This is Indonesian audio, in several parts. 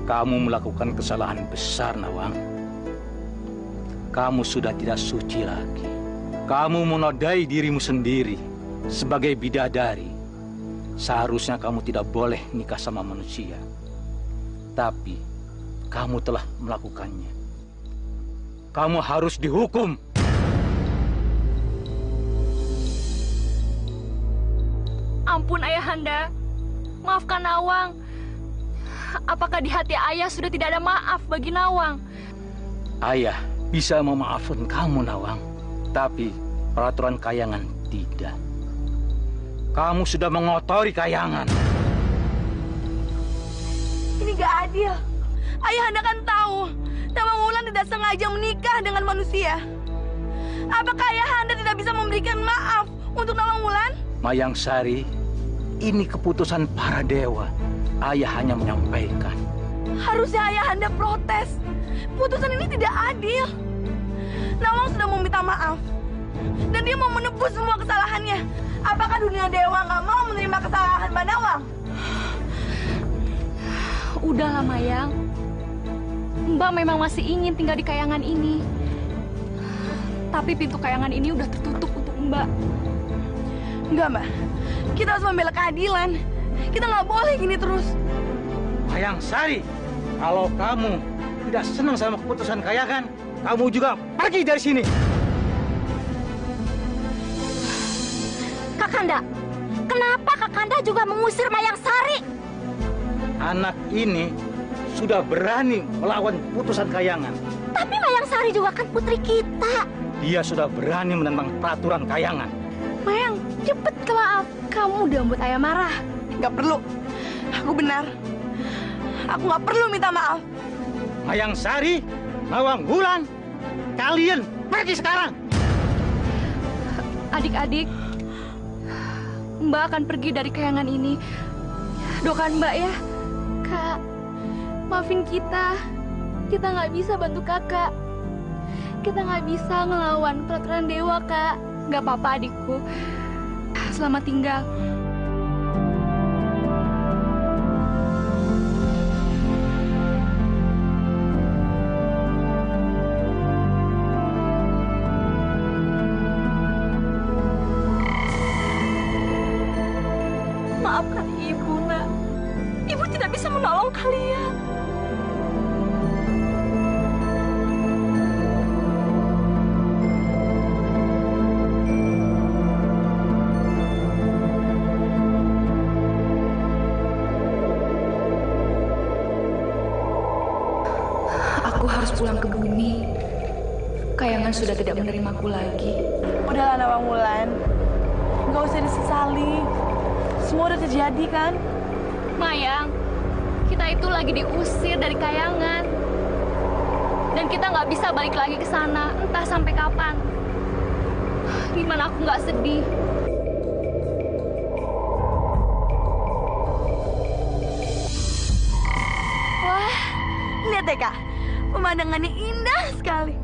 Kamu melakukan kesalahan besar, Nawang. Kamu sudah tidak suci lagi. Kamu menodai dirimu sendiri sebagai bidadari. Seharusnya kamu tidak boleh nikah sama manusia. Tapi kamu telah melakukannya. Kamu harus dihukum. Ampun Ayahanda, maafkan Nawang. Apakah di hati ayah sudah tidak ada maaf bagi Nawang? Ayah bisa memaafkan kamu, Nawang. Tapi peraturan kayangan tidak. Kamu sudah mengotori kayangan. Ini gak adil. Ayahanda kan tahu Nawang Wulan tidak sengaja menikah dengan manusia. Apakah Ayahanda tidak bisa memberikan maaf untuk Nawang Wulan? Mayang Sari, ini keputusan para dewa. Ayah hanya menyampaikan. Harusnya Ayahanda protes. Putusan ini tidak adil. Nawang sudah meminta maaf. Dan dia mau menebus semua kesalahannya. Apakah dunia dewa nggak mau menerima kesalahan Mbak Nawang? Udahlah Mayang. Mbak memang masih ingin tinggal di kayangan ini. Tapi pintu kayangan ini udah tertutup untuk Mbak. Enggak, Mbak. Kita harus membela keadilan. Kita nggak boleh gini terus. Mayang Sari, kalau kamu tidak senang sama keputusan kayangan, kamu juga pergi dari sini. Kakanda, kenapa Kakanda juga mengusir Mayang Sari? Anak ini sudah berani melawan putusan kayangan. Tapi Mayang Sari juga kan putri kita. Dia sudah berani menentang peraturan kayangan. Mayang, cepet ke maaf. Kamu udah membuat ayah marah. Nggak perlu. Aku benar. Aku nggak perlu minta maaf. Mayang Sari, Nawang Wulan, kalian pergi sekarang. Adik-adik, Mbak akan pergi dari kayangan ini. Doakan Mbak ya. Kak, maafin kita. Kita nggak bisa bantu kakak. Kita nggak bisa ngelawan peraturan dewa, Kak. Nggak apa-apa, adikku. Selamat tinggal. Maafkan Ibu, Nak. Ibu tidak bisa menolong kalian. Aku harus pulang ke bumi. Kayangan sudah tidak menerimaku lagi. Udahlah Nawang Wulan. Nggak usah disesali. Semua udah terjadi kan? Mayang, kita itu lagi diusir dari kayangan. Dan kita nggak bisa balik lagi ke sana, entah sampai kapan. Gimana aku nggak sedih? Wah, lihat deh Kak. Pemandangannya indah sekali.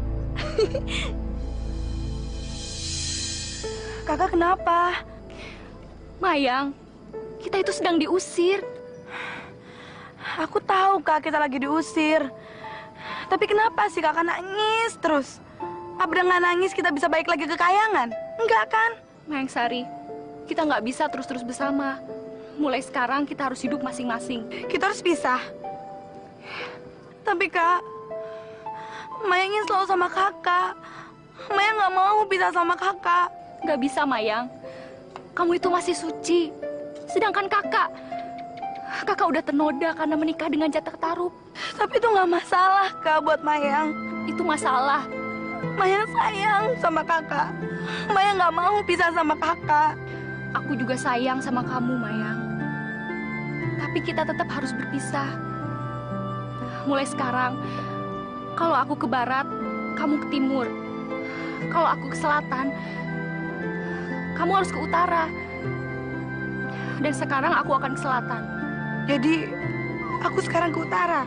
Kakak kenapa? Mayang, kita itu sedang diusir. Aku tahu Kak, kita lagi diusir. Tapi kenapa sih Kakak nangis terus? Apa dengan nangis kita bisa balik lagi ke kayangan? Enggak kan? Mayang Sari, kita nggak bisa terus-terus bersama. Mulai sekarang kita harus hidup masing-masing. Kita harus pisah. Tapi Kak, Maya ingin selalu sama Kakak. Maya nggak mau pisah sama Kakak. Nggak bisa, Mayang. Kamu itu masih suci. Sedangkan kakak udah ternoda karena menikah dengan Jataka Tarub. Tapi itu nggak masalah, Kak, buat Mayang. Itu masalah. Mayang sayang sama Kakak. Maya nggak mau pisah sama Kakak. Aku juga sayang sama kamu, Mayang. Tapi kita tetap harus berpisah. Mulai sekarang, kalau aku ke barat, kamu ke timur. Kalau aku ke selatan, kamu harus ke utara. Dan sekarang aku akan ke selatan. Jadi, aku sekarang ke utara.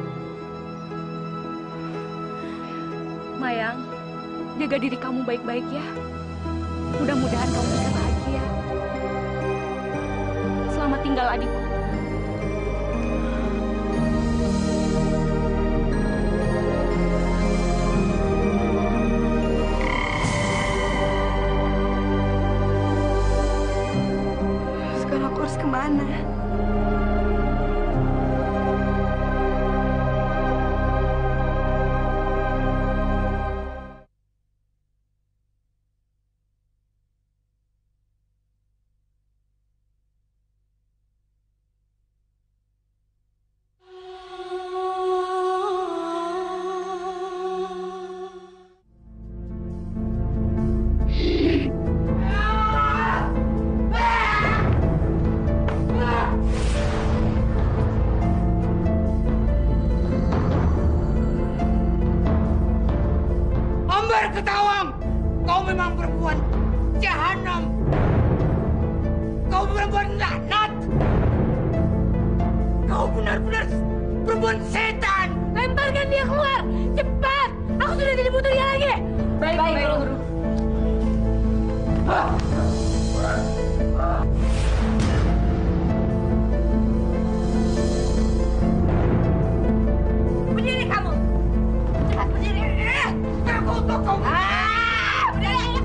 Mayang, jaga diri kamu baik-baik ya. Mudah-mudahan kamu bisa bahagia. Selamat tinggal adikku. harus kemana? Ketawang, kau memang perempuan jahanam. Kau perempuan laknat. Kau benar-benar perempuan setan. Lemparkan dia keluar, cepat! Aku sudah tidak butuh dia lagi. Baik, Guru. Berdiri kamu. Cepat berdiri. Terkutuk kau. Berdiri.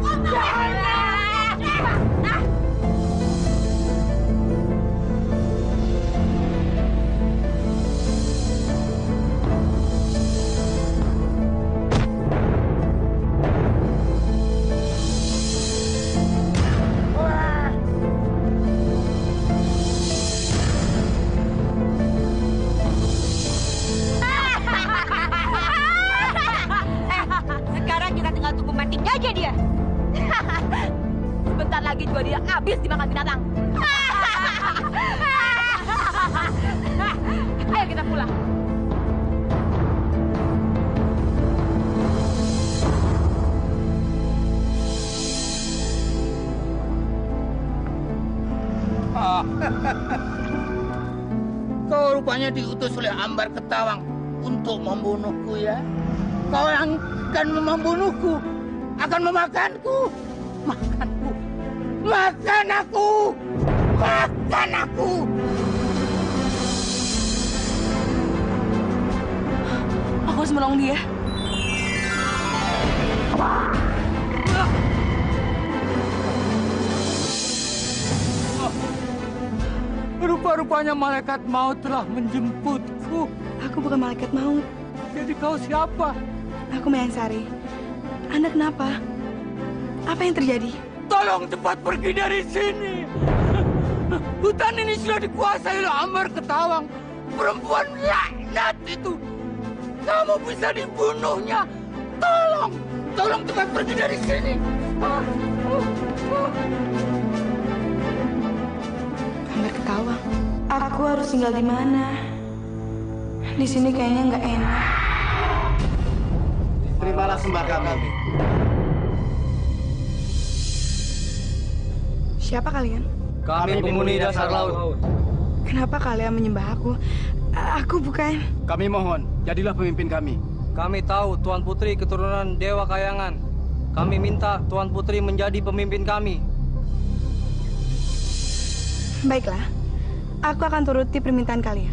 Sekarang kita tinggal tunggu matinya aja dia. Sebentar lagi juga dia habis dimakan binatang. Ayo kita pulang. Kau rupanya diutus oleh Ambar Ketawang untuk membunuhku ya. Kau yang akan membunuhku, akan memakanku. Makanku. Makan aku. Makan aku. Aku harus menolong dia. Rupa-rupanya malaikat maut telah menjemputku. Aku bukan malaikat maut. Jadi kau siapa? Aku Mayang Sari. Anda kenapa? Apa yang terjadi? Tolong cepat pergi dari sini. Hutan ini sudah dikuasai oleh Ambar Ketawang. Perempuan laknat itu. Kamu bisa dibunuhnya. Tolong. Tolong cepat pergi dari sini. Ambar Ketawang. Aku harus tinggal di mana? Di sini kayaknya nggak enak. Terimalah sembah kami. Siapa kalian? Kami penghuni dasar laut. Kenapa kalian menyembah aku? Aku bukan. Kami mohon, jadilah pemimpin kami. Kami tahu Tuan Putri keturunan Dewa Kayangan. Kami minta Tuan Putri menjadi pemimpin kami. Baiklah, aku akan turuti permintaan kalian.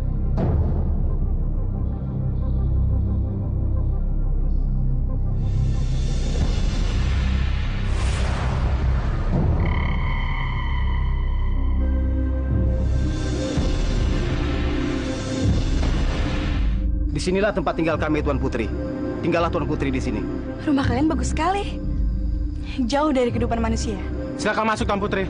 Disinilah tempat tinggal kami, Tuan Putri. Tinggallah Tuan Putri di sini. Rumah kalian bagus sekali. Jauh dari kehidupan manusia. Silakan masuk, Tuan Putri.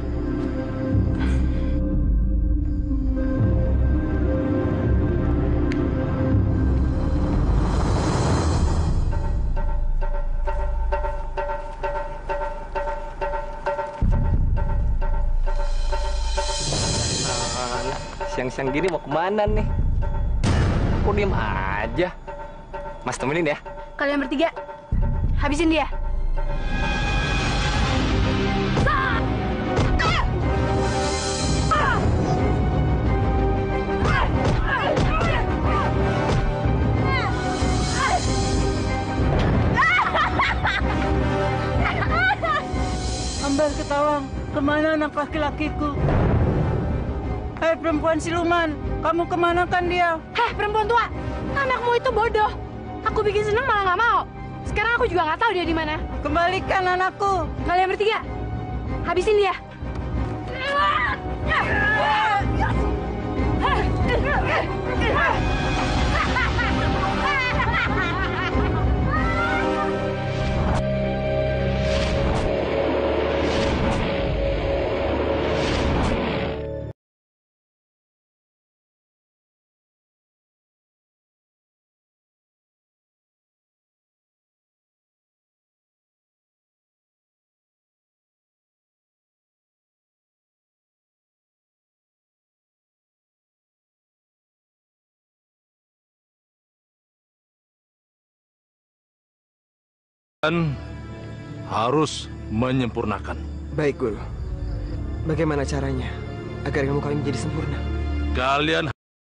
Siang-siang gini mau kemana nih? Kok diem aja? Mas temenin ya. Kalian bertiga, habisin dia. Ambar Ketawang, kemana anak laki-lakiku? Hei perempuan siluman, kamu kemanakan dia? Heh, perempuan tua, anakmu itu bodoh. Aku bikin seneng malah nggak mau. Sekarang aku juga nggak tahu dia di mana. Kembalikan anakku. Kalian bertiga, habisin dia. Dan harus menyempurnakan. Baik, Guru. Bagaimana caranya agar ilmu kami menjadi sempurna? Kalian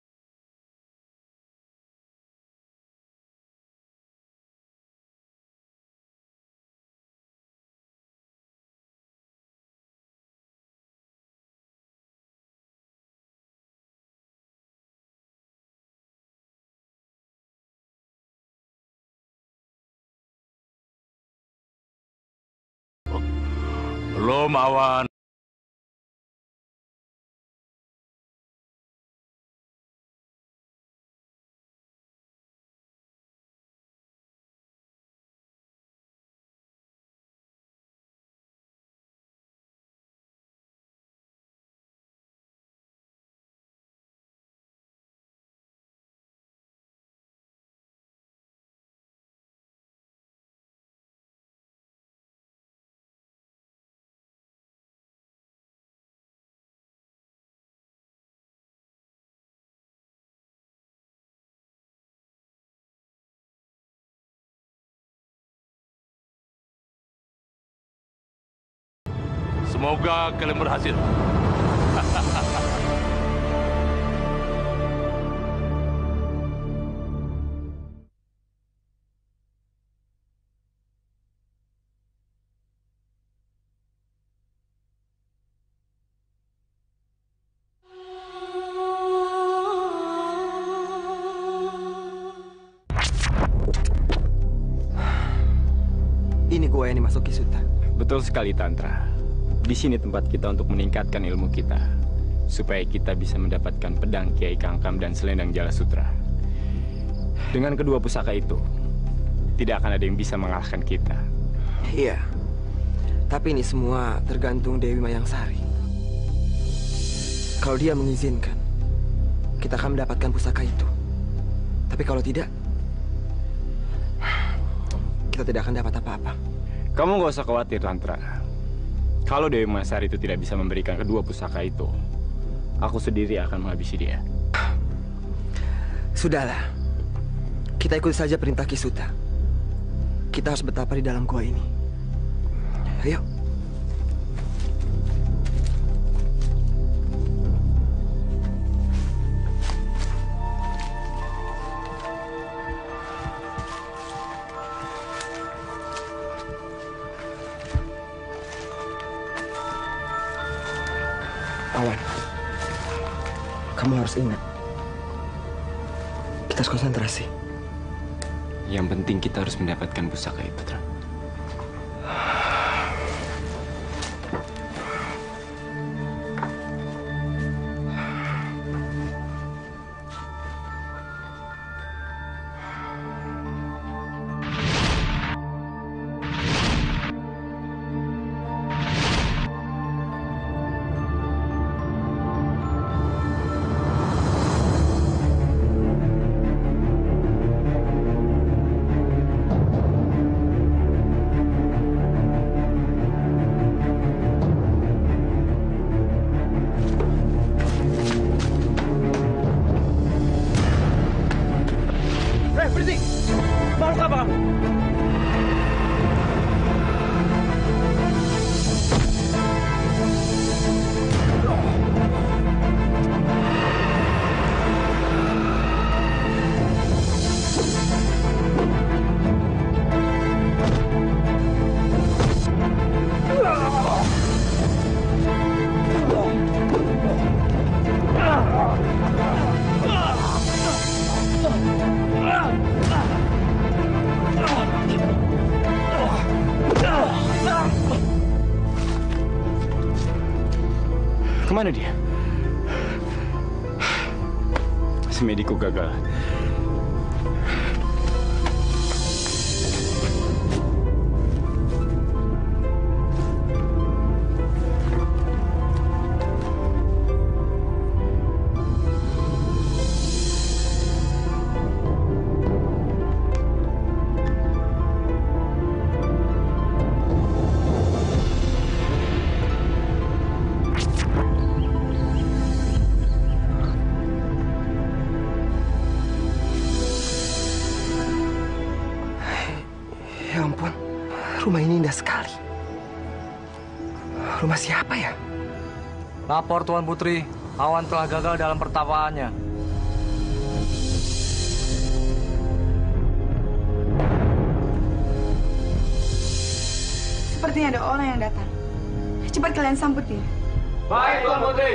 belum, Awan. Semoga kalian berhasil. Ini gua yang dimasuki Suta. Betul sekali, Tantra. Di sini tempat kita untuk meningkatkan ilmu kita, supaya kita bisa mendapatkan pedang Kiai Kangkam dan selendang Jala Sutra. Dengan kedua pusaka itu, tidak akan ada yang bisa mengalahkan kita. Iya, tapi ini semua tergantung Dewi Mayangsari. Kalau dia mengizinkan, kita akan mendapatkan pusaka itu. Tapi kalau tidak, kita tidak akan dapat apa-apa. Kamu nggak usah khawatir, Tantra. Kalau Dewi Mayangsari itu tidak bisa memberikan kedua pusaka itu, aku sendiri akan menghabisi dia. Sudahlah, kita ikut saja perintah Kisuta. Kita harus betapa di dalam gua ini. Ayo. Awan, kamu harus ingat, kita harus konsentrasi. Yang penting kita harus mendapatkan pusaka itu, Tra. Kemana dia? Semediku gagal. Rumah ini indah sekali. Rumah siapa ya? Lapor Tuan Putri, Awan telah gagal dalam pertapaannya. Sepertinya ada orang yang datang. Cepat kalian sambut dia. Baik, Tuan Putri.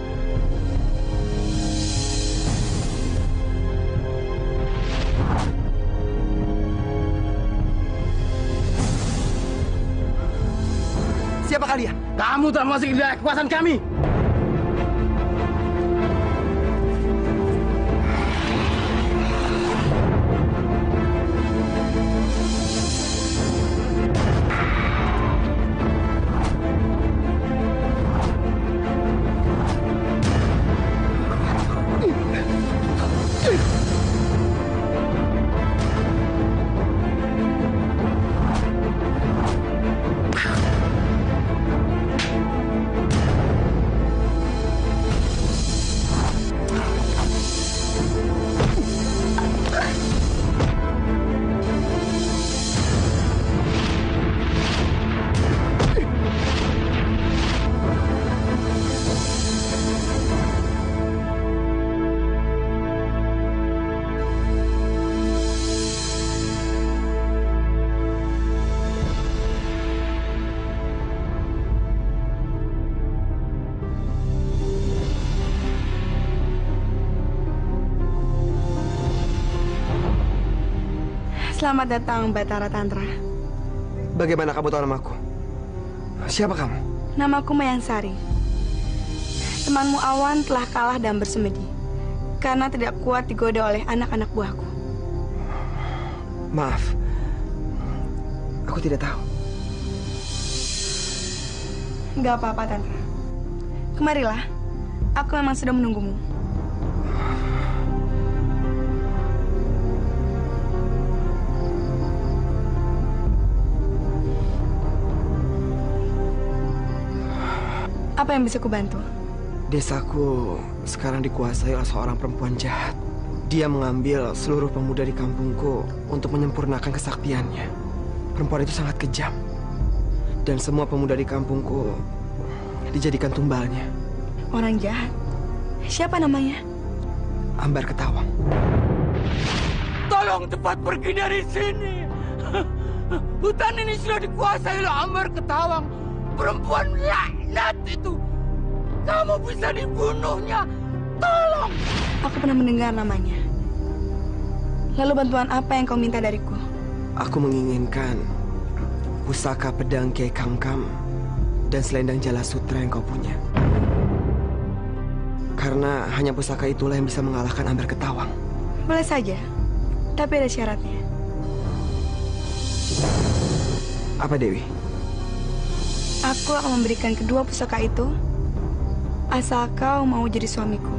Siapa kalian? Kamu telah masuk di kekuasaan kami. Selamat datang, Batara Tantra. Bagaimana kamu tahu namaku? Siapa kamu? Namaku Mayang Sari. Temanmu Awan telah kalah dan bersemedi karena tidak kuat digoda oleh anak-anak buahku. Maaf, aku tidak tahu. Gak apa-apa, Tantra. Kemarilah, aku memang sudah menunggumu. Apa yang bisa kubantu? Desaku sekarang dikuasai oleh seorang perempuan jahat. Dia mengambil seluruh pemuda di kampungku untuk menyempurnakan kesaktiannya. Perempuan itu sangat kejam. Dan semua pemuda di kampungku dijadikan tumbalnya. Orang jahat? Siapa namanya? Ambar Ketawang. Tolong cepat pergi dari sini. Hutan ini sudah dikuasai oleh Ambar Ketawang. Perempuan laknat itu. Kamu bisa dibunuhnya. Tolong. Aku pernah mendengar namanya. Lalu bantuan apa yang kau minta dariku? Aku menginginkan pusaka pedang Kiai Kamkam dan selendang Jala Sutra yang kau punya. Karena hanya pusaka itulah yang bisa mengalahkan Ambar Ketawang. Boleh saja, tapi ada syaratnya. Apa, Dewi? Aku akan memberikan kedua pusaka itu asal kau mau jadi suamiku.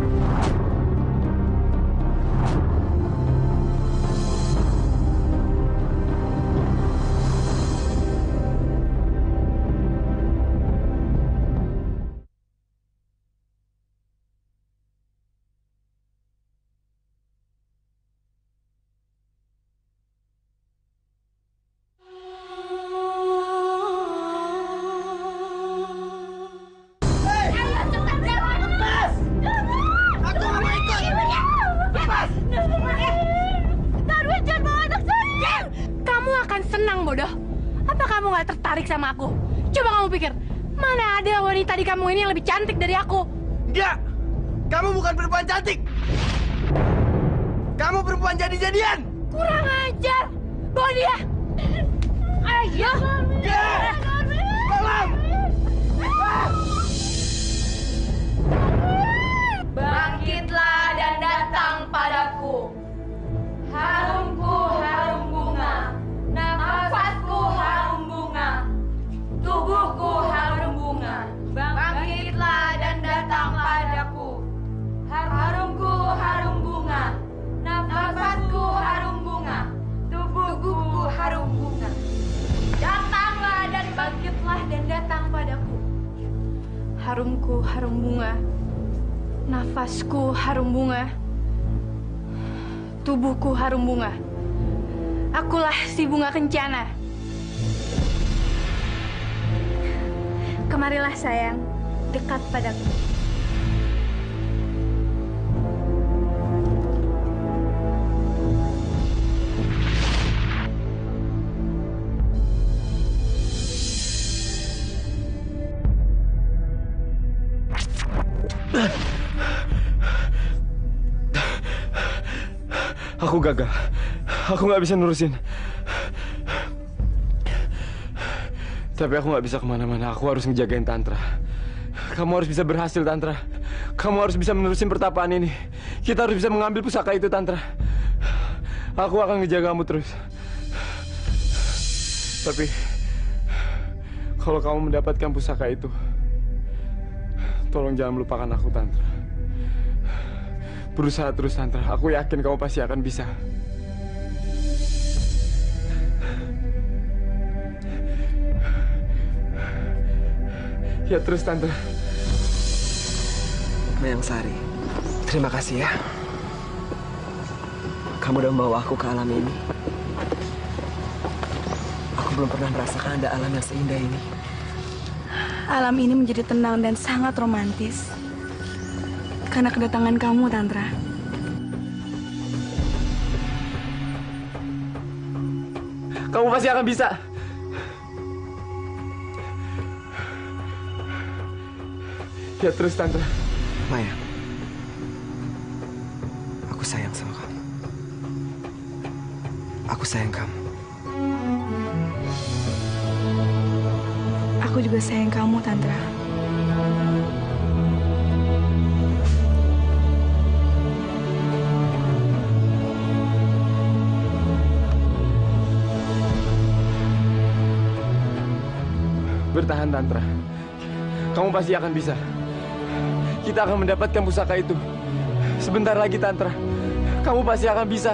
Sama aku. Coba kamu pikir, mana ada wanita di kamu ini yang lebih cantik dari aku? Enggak! Kamu bukan perempuan cantik! Kamu perempuan jadi-jadian! Kurang ajar! Bawa dia! Ayo! Tolong! Bangkitlah dan datang padaku. Harumku harum bunga, nafasku harum bunga, tubuhku harum bunga. Bangkitlah dan datang padaku. Harumku harum bunga, nafasku harum bunga, tubuhku harum bunga. Datanglah dan bangkitlah dan datang padaku. Harumku harum bunga, nafasku harum bunga, tubuhku harum bunga. Akulah si bunga kencana. Kemarilah sayang, dekat padaku. Aku gagal. Aku nggak bisa nurusin. Tapi aku nggak bisa kemana-mana. Aku harus ngejagain Tantra. Kamu harus bisa berhasil, Tantra. Kamu harus bisa menerusin pertapaan ini. Kita harus bisa mengambil pusaka itu, Tantra. Aku akan ngejaga kamu terus. Tapi kalau kamu mendapatkan pusaka itu, tolong jangan melupakan aku, Tantra. Berusaha terus, Tantra. Aku yakin kamu pasti akan bisa. Ya terus, Tantra. Mayang Sari, terima kasih ya. Kamu udah membawa aku ke alam ini. Aku belum pernah merasakan ada alam yang seindah ini. Alam ini menjadi tenang dan sangat romantis. Karena kedatangan kamu, Tantra. Kamu pasti akan bisa. Ya terus, Tantra. Maya, aku sayang sama kamu. Aku sayang kamu. Aku juga sayang kamu, Tantra. Bertahan, Tantra. Kamu pasti akan bisa. Kita akan mendapatkan pusaka itu. Sebentar lagi, Tantra. Kamu pasti akan bisa.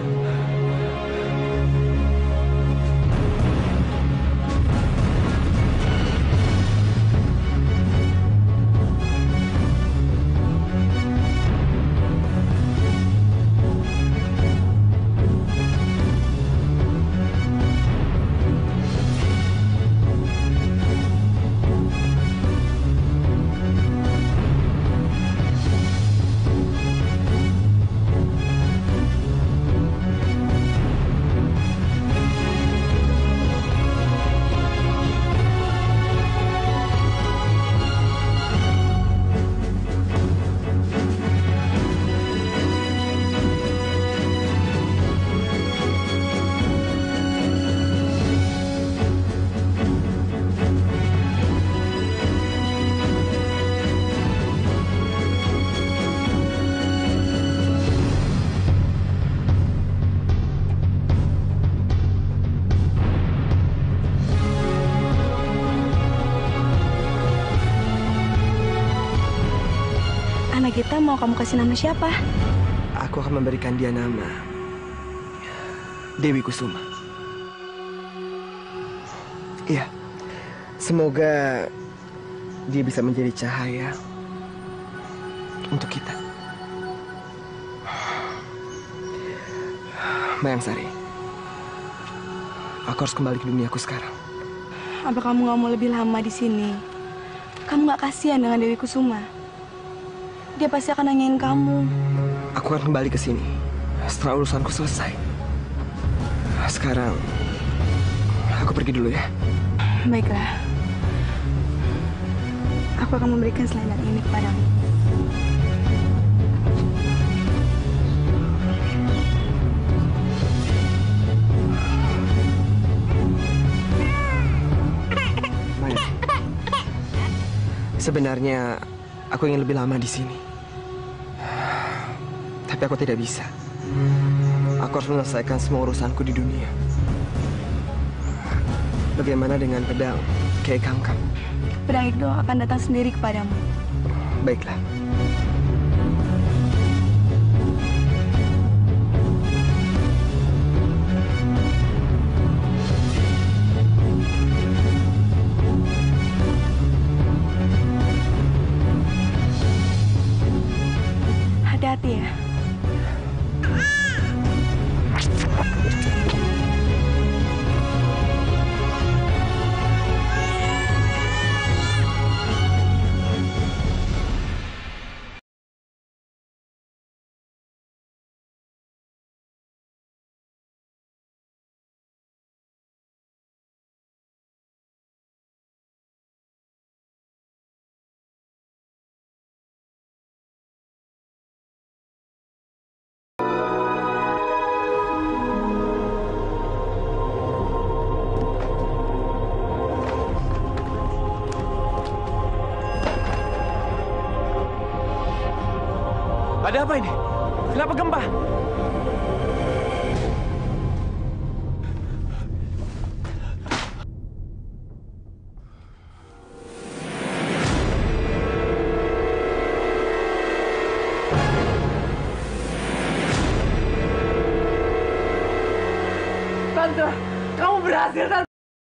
Anak kita mau kamu kasih nama siapa? Aku akan memberikan dia nama Dewi Kusuma. Iya, semoga dia bisa menjadi cahaya untuk kita. Mayang Sari, aku harus kembali ke duniaku sekarang. Apa kamu nggak mau lebih lama di sini? Kamu nggak kasihan dengan Dewi Kusuma? Dia pasti akan nanyain kamu. Aku akan kembali ke sini setelah urusanku selesai. Sekarang, aku pergi dulu ya. Baiklah. Aku akan memberikan selendang ini kepadamu. Maya, sebenarnya aku ingin lebih lama di sini. Tapi aku tidak bisa. Aku harus menyelesaikan semua urusanku di dunia. Bagaimana dengan pedang Kiai Kangkang? Pedang itu akan datang sendiri kepadamu. Baiklah. Hati-hati ya. Ada apa ini? Kenapa gempa? Tante, kamu berhasil, Tante.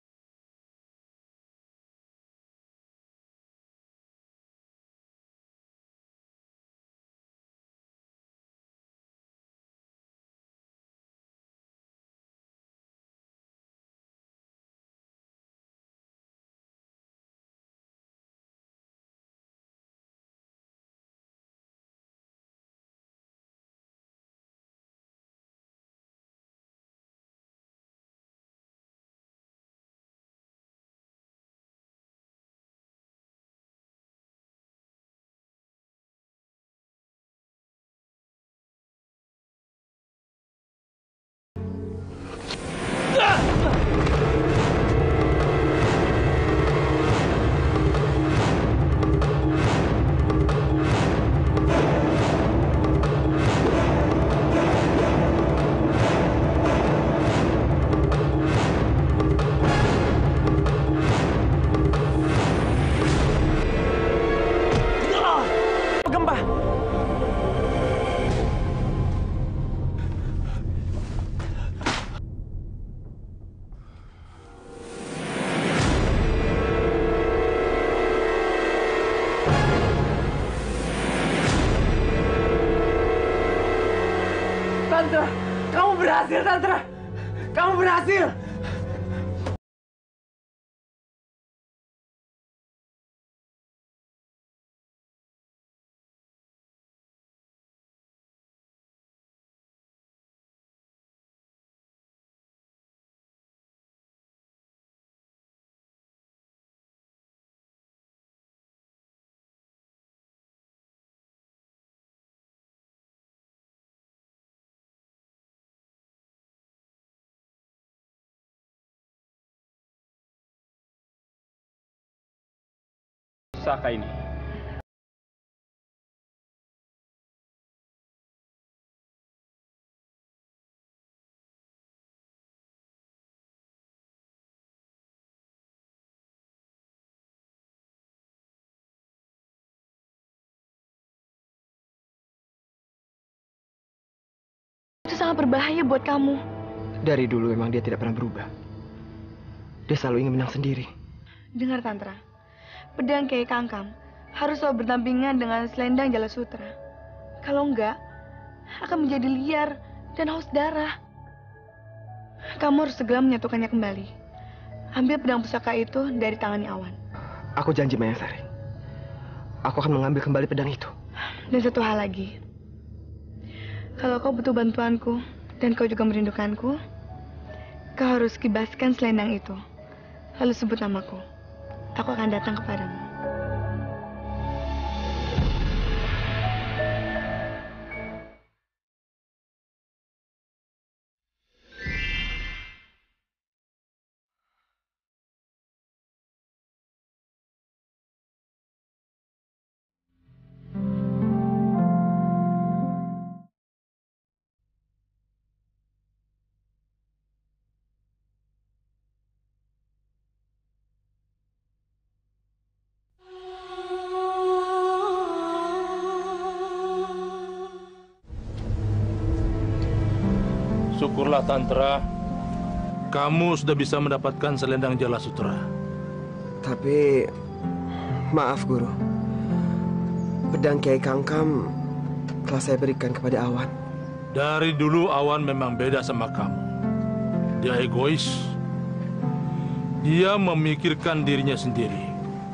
Tante, kamu berhasil, Tante. Kamu berhasil. Pusaka ini. Itu sangat berbahaya buat kamu. Dari dulu memang dia tidak pernah berubah. Dia selalu ingin menang sendiri. Dengar, Tantra. Pedang Kiai Kangkam harus selalu berdampingan dengan selendang Jala Sutra. Kalau enggak, akan menjadi liar dan haus darah. Kamu harus segera menyatukannya kembali. Ambil pedang pusaka itu dari tangannya Awan. Aku janji, Mayasari. Aku akan mengambil kembali pedang itu. Dan satu hal lagi. Kalau kau butuh bantuanku dan kau juga merindukanku, kau harus kibaskan selendang itu. Lalu sebut namaku. Aku akan datang kepadamu. Syukurlah Tantra, kamu sudah bisa mendapatkan selendang Jala Sutra. Tapi, maaf Guru. Pedang Kiai Kangkam telah saya berikan kepada Awan. Dari dulu Awan memang beda sama kamu. Dia egois. Dia memikirkan dirinya sendiri.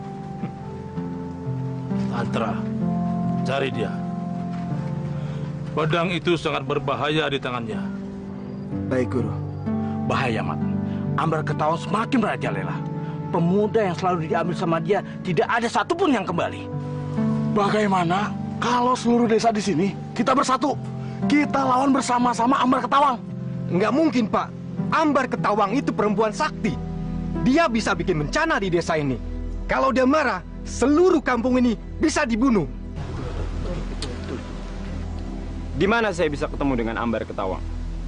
Tantra, cari dia. Pedang itu sangat berbahaya di tangannya. Baik, Guru. Bahaya, Mat. Ambar Ketawang semakin merajalela. Pemuda yang selalu diambil sama dia tidak ada satupun yang kembali. Bagaimana kalau seluruh desa di sini kita bersatu? Kita lawan bersama-sama Ambar Ketawang. Nggak mungkin, Pak. Ambar Ketawang itu perempuan sakti. Dia bisa bikin bencana di desa ini. Kalau dia marah, seluruh kampung ini bisa dibunuh. Di mana saya bisa ketemu dengan Ambar Ketawang?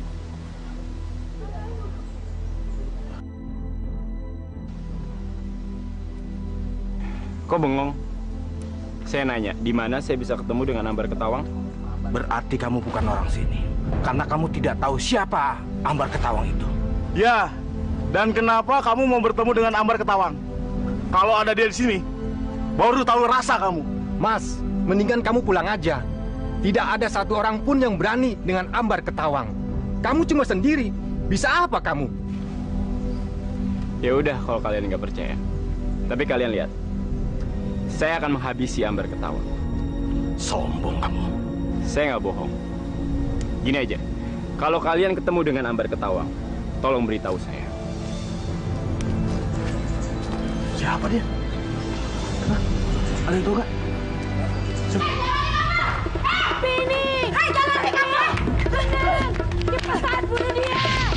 Kok bengong? Saya nanya, di mana saya bisa ketemu dengan Ambar Ketawang? Berarti kamu bukan orang sini. Karena kamu tidak tahu siapa Ambar Ketawang itu. Ya, dan kenapa kamu mau bertemu dengan Ambar Ketawang? Kalau ada dia di sini, baru tahu rasa kamu. Mas, mendingan kamu pulang aja. Tidak ada satu orang pun yang berani dengan Ambar Ketawang. Kamu cuma sendiri. Bisa apa kamu? Ya udah kalau kalian nggak percaya. Tapi kalian lihat. Saya akan menghabisi Ambar Ketawang. Sombong kamu. Saya nggak bohong. Gini aja, kalau kalian ketemu dengan Ambar Ketawang, tolong beritahu saya. Siapa dia? Hah? Ada yang tahu nggak? Bini! Hai, jangan lari kamu! Beneran! Cepat bunuh dia!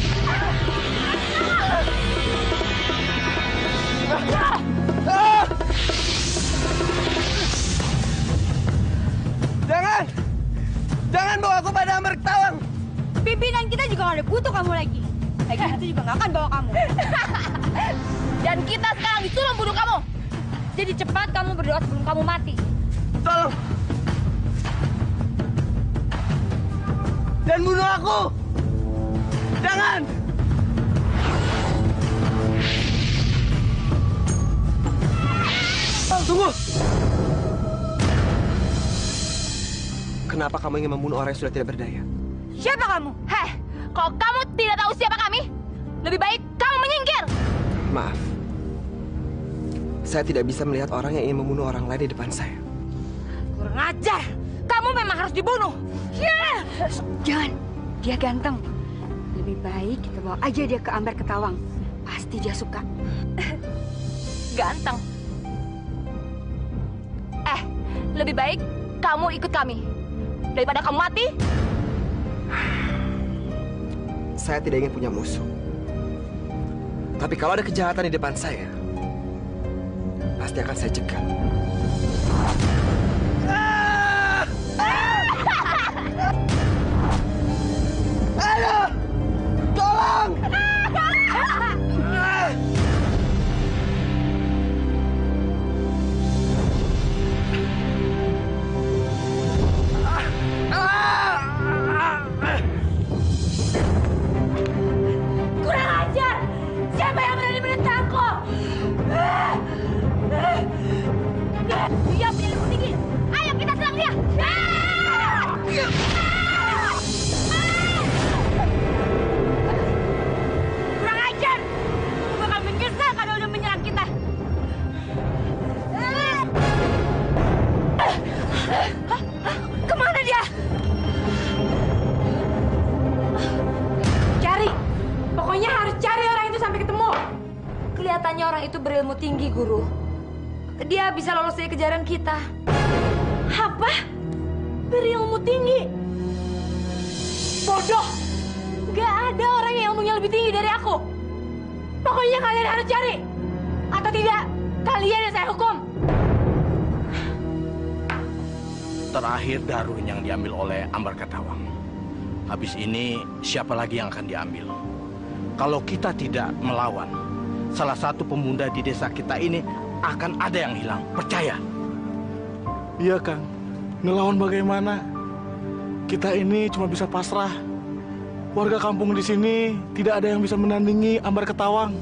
Jangan bawa aku pada Ambar Ketawang. Pimpinan kita juga nggak ada butuh kamu lagi. Lagi itu juga nggak akan bawa kamu. Dan kita sekarang disuruh bunuh kamu. Jadi cepat kamu berdoa sebelum kamu mati. Tolong. Dan bunuh aku. Jangan. Tunggu. Kenapa kamu ingin membunuh orang yang sudah tidak berdaya? Siapa kamu? Heh, kalau kamu tidak tahu siapa kami, lebih baik kamu menyingkir. Maaf. Saya tidak bisa melihat orang yang ingin membunuh orang lain di depan saya. Kurang ajar. Kamu memang harus dibunuh. Jangan. Dia ganteng. Lebih baik kita bawa aja dia ke Ambar Ketawang. Pasti dia suka. Ganteng. Lebih baik kamu ikut kami. Daripada kamu mati. Saya tidak ingin punya musuh. Tapi kalau ada kejahatan di depan saya, pasti akan saya cegah. Aduh! Tolong! Kurang ajar! Siapa yang berani menentangku? Dia punya ilmu tinggi. Ayo kita serang dia! Kurang ajar! Aku bakal menyesal kalau udah menyerang kita. Kemana dia? Cari! Pokoknya harus cari orang itu sampai ketemu. Kelihatannya orang itu berilmu tinggi, Guru. Dia bisa lolos dari kejaran kita. Apa? Berilmu tinggi? Bodoh! Gak ada orang yang ilmunya lebih tinggi dari aku. Pokoknya kalian harus cari. Atau tidak, kalian yang saya hukum. Terakhir Darun yang diambil oleh Ambar Ketawang. Habis ini siapa lagi yang akan diambil? Kalau kita tidak melawan, salah satu pemuda di desa kita ini akan ada yang hilang. Percaya? Iya, Kang. Ngelawan bagaimana? Kita ini cuma bisa pasrah. Warga kampung di sini tidak ada yang bisa menandingi Ambar Ketawang.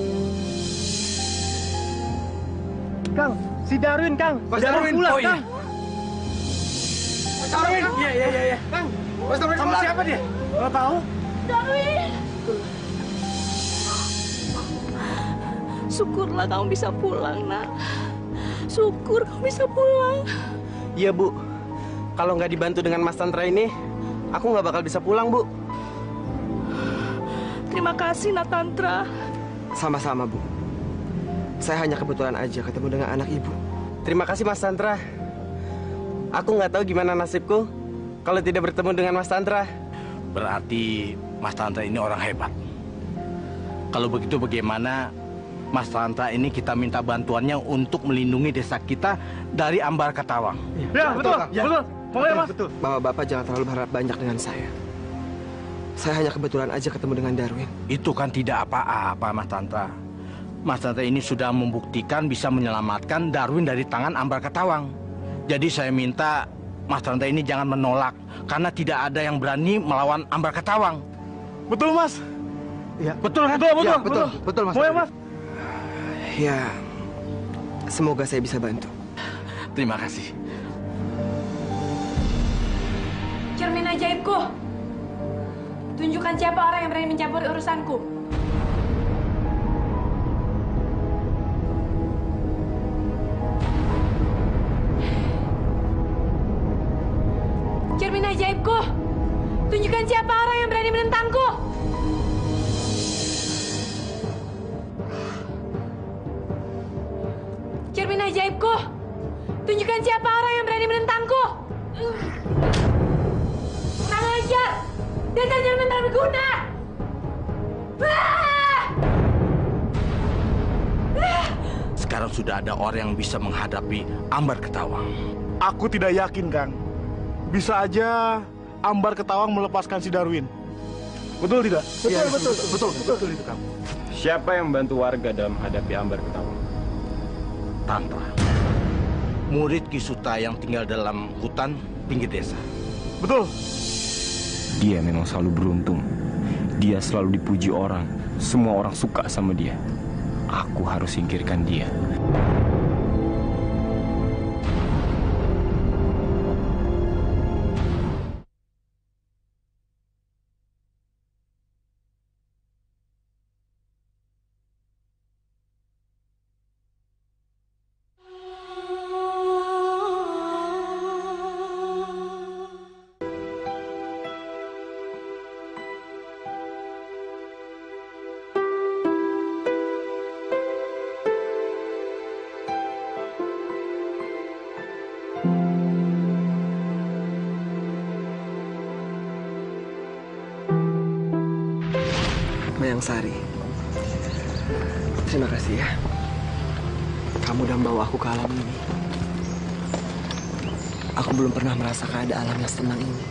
Kang, si Darwin, Kang. Mas Darwin pulang, oh, iya. Kang. Mas Darwin. Iya. Kang, Mas Darwin sama siapa dia? Nggak tahu. Darwin! Syukurlah kamu bisa pulang, Nak. Syukur kamu bisa pulang. Iya, Bu. Kalau nggak dibantu dengan Mas Tantra ini, aku nggak bakal bisa pulang, Bu. Terima kasih, Nak Tantra. Sama-sama, Bu. Saya hanya kebetulan aja ketemu dengan anak Ibu. Terima kasih, Mas Tantra. Aku nggak tahu gimana nasibku kalau tidak bertemu dengan Mas Tantra. Berarti Mas Tantra ini orang hebat. Kalau begitu bagaimana Mas Tantra ini kita minta bantuannya untuk melindungi desa kita dari Ambar Ketawang. Ya, betul. Ya. Betul. Boleh, Mas. Betul. Bapak-bapak jangan terlalu berharap banyak dengan saya. Saya hanya kebetulan aja ketemu dengan Darwin. Itu kan tidak apa-apa, Mas Tantra. Mas Tantra ini sudah membuktikan bisa menyelamatkan Darwin dari tangan Ambar Ketawang. Jadi saya minta Mas Tantra ini jangan menolak karena tidak ada yang berani melawan Ambar Ketawang. Betul, Mas. Ya, betul, kan? betul, Ya, betul, betul, Mas. Boleh, Mas. Ya, semoga saya bisa bantu. Terima kasih. Cermin ajaibku. Tunjukkan siapa orang yang berani mencampuri urusanku. Cermin ajaibku. Tunjukkan siapa orang yang berani menentangku. Cermin ajaibku. Tunjukkan siapa orang yang berani menentangku. Kurang ajar. Dasar cermin tak berguna. Sekarang sudah ada orang yang bisa menghadapi Ambar Ketawang. Aku tidak yakin, Kang. Bisa aja Ambar Ketawang melepaskan si Darwin. Betul tidak? Betul itu, Kang. Siapa yang membantu warga dalam menghadapi Ambar Ketawang? Tantra. Murid Kisuta yang tinggal dalam hutan pinggir desa. Betul. Dia memang selalu beruntung. Dia selalu dipuji orang. Semua orang suka sama dia. Aku harus singkirkan dia. Mayang Sari, terima kasih ya. Kamu udah membawa aku ke alam ini. Aku belum pernah merasakan ada alam yang senang ini.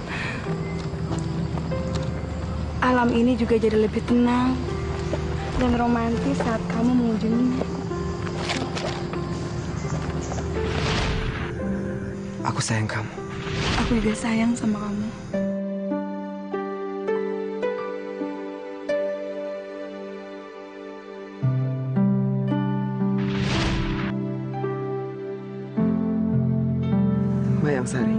Alam ini juga jadi lebih tenang dan romantis saat kamu mengunjunginya. Aku sayang kamu. Aku juga sayang sama kamu. Mayang Sari,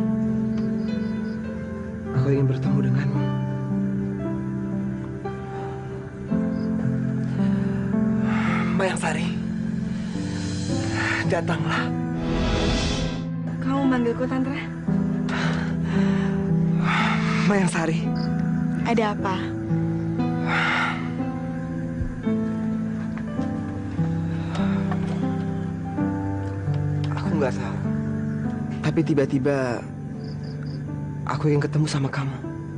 aku ingin bertemu denganmu. Mayang Sari, datanglah. Kamu manggilku, Tantra? Mayang Sari. Ada apa? Aku nggak tahu. Tapi tiba-tiba aku ingin ketemu sama kamu.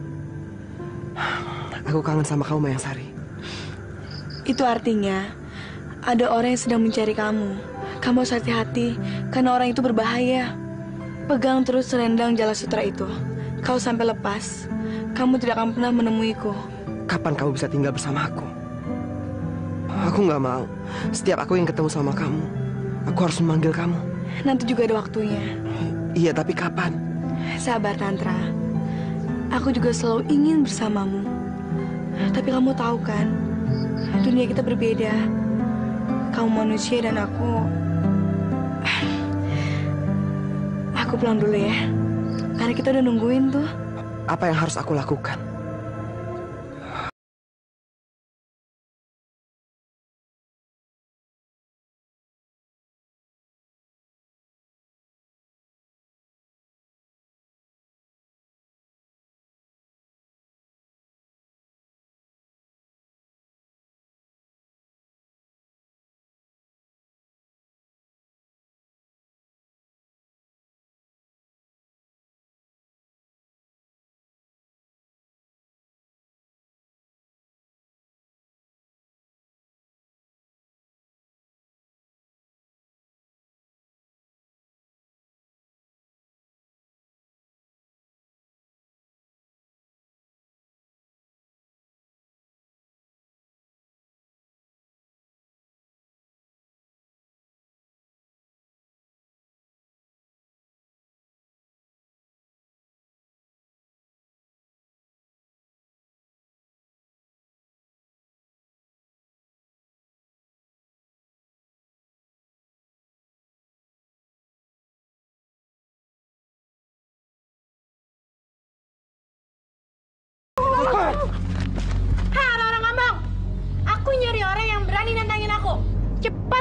Aku kangen sama kamu, Mayang Sari. Itu artinya ada orang yang sedang mencari kamu. Kamu harus hati-hati karena orang itu berbahaya. Pegang terus selendang Jala Sutra itu. Kau sampai lepas, kamu tidak akan pernah menemuiku. Kapan kamu bisa tinggal bersama aku? Aku nggak mau. Setiap aku ingin ketemu sama kamu, aku harus memanggil kamu. Nanti juga ada waktunya. Iya, tapi kapan? Sabar, Tantra. Aku juga selalu ingin bersamamu. Tapi kamu tahu kan, dunia kita berbeda. Kamu manusia dan aku pulang dulu ya. Karena kita udah nungguin tuh. Apa yang harus aku lakukan?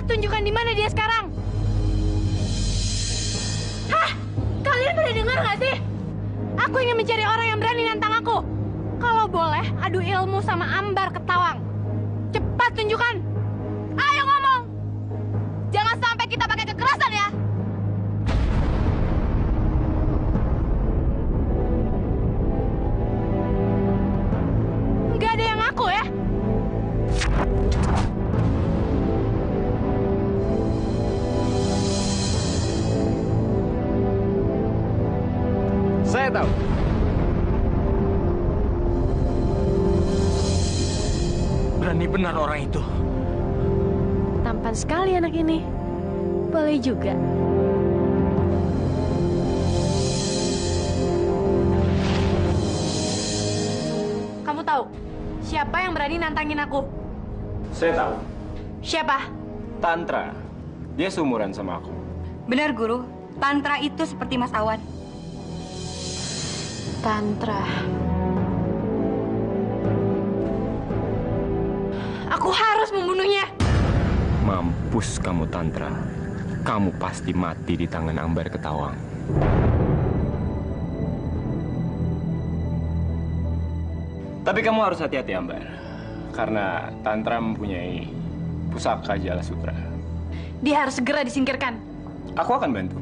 Cepat tunjukkan di mana dia sekarang. Hah? Kalian pada dengar nggak sih? Aku ingin mencari orang yang berani nantang aku. Kalau boleh, adu ilmu sama Ambar Ketawang. Cepat tunjukkan. Ayo ngomong. Jangan sampai kita pakai kekerasan ya. Nggak ada yang ngaku ya? Saya tahu. Berani benar orang itu. Tampan sekali anak ini. Boleh juga. Kamu tahu siapa yang berani nantangin aku? Saya tahu. Siapa? Tantra. Dia seumuran sama aku. Benar, Guru. Tantra itu seperti Mas Awan. Tantra. Aku harus membunuhnya. Mampus kamu, Tantra. Kamu pasti mati di tangan Ambar Ketawang. Tapi kamu harus hati-hati, Ambar. Karena Tantra mempunyai pusaka Jala Sutra. Dia harus segera disingkirkan. Aku akan bantu.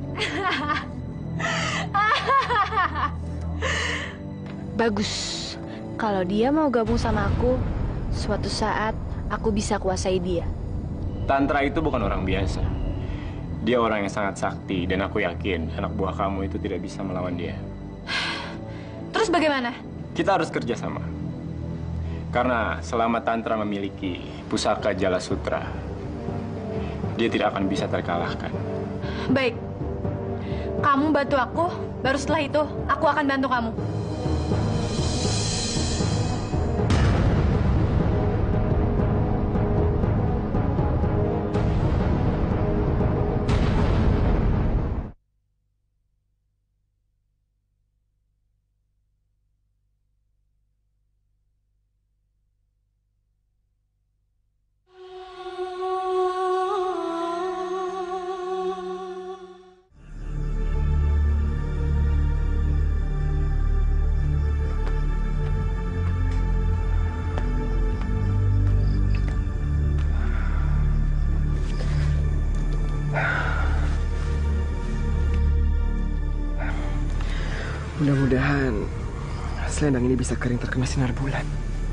Bagus. Kalau dia mau gabung sama aku, suatu saat aku bisa kuasai dia. Tantra itu bukan orang biasa. Dia orang yang sangat sakti, dan aku yakin anak buah kamu itu tidak bisa melawan dia. Terus bagaimana? Kita harus kerjasama. Karena selama Tantra memiliki pusaka Jala Sutra, dia tidak akan bisa terkalahkan. Baik. Kamu bantu aku, baru setelah itu aku akan bantu kamu. Mudah-mudahan selendang ini bisa kering terkena sinar bulan.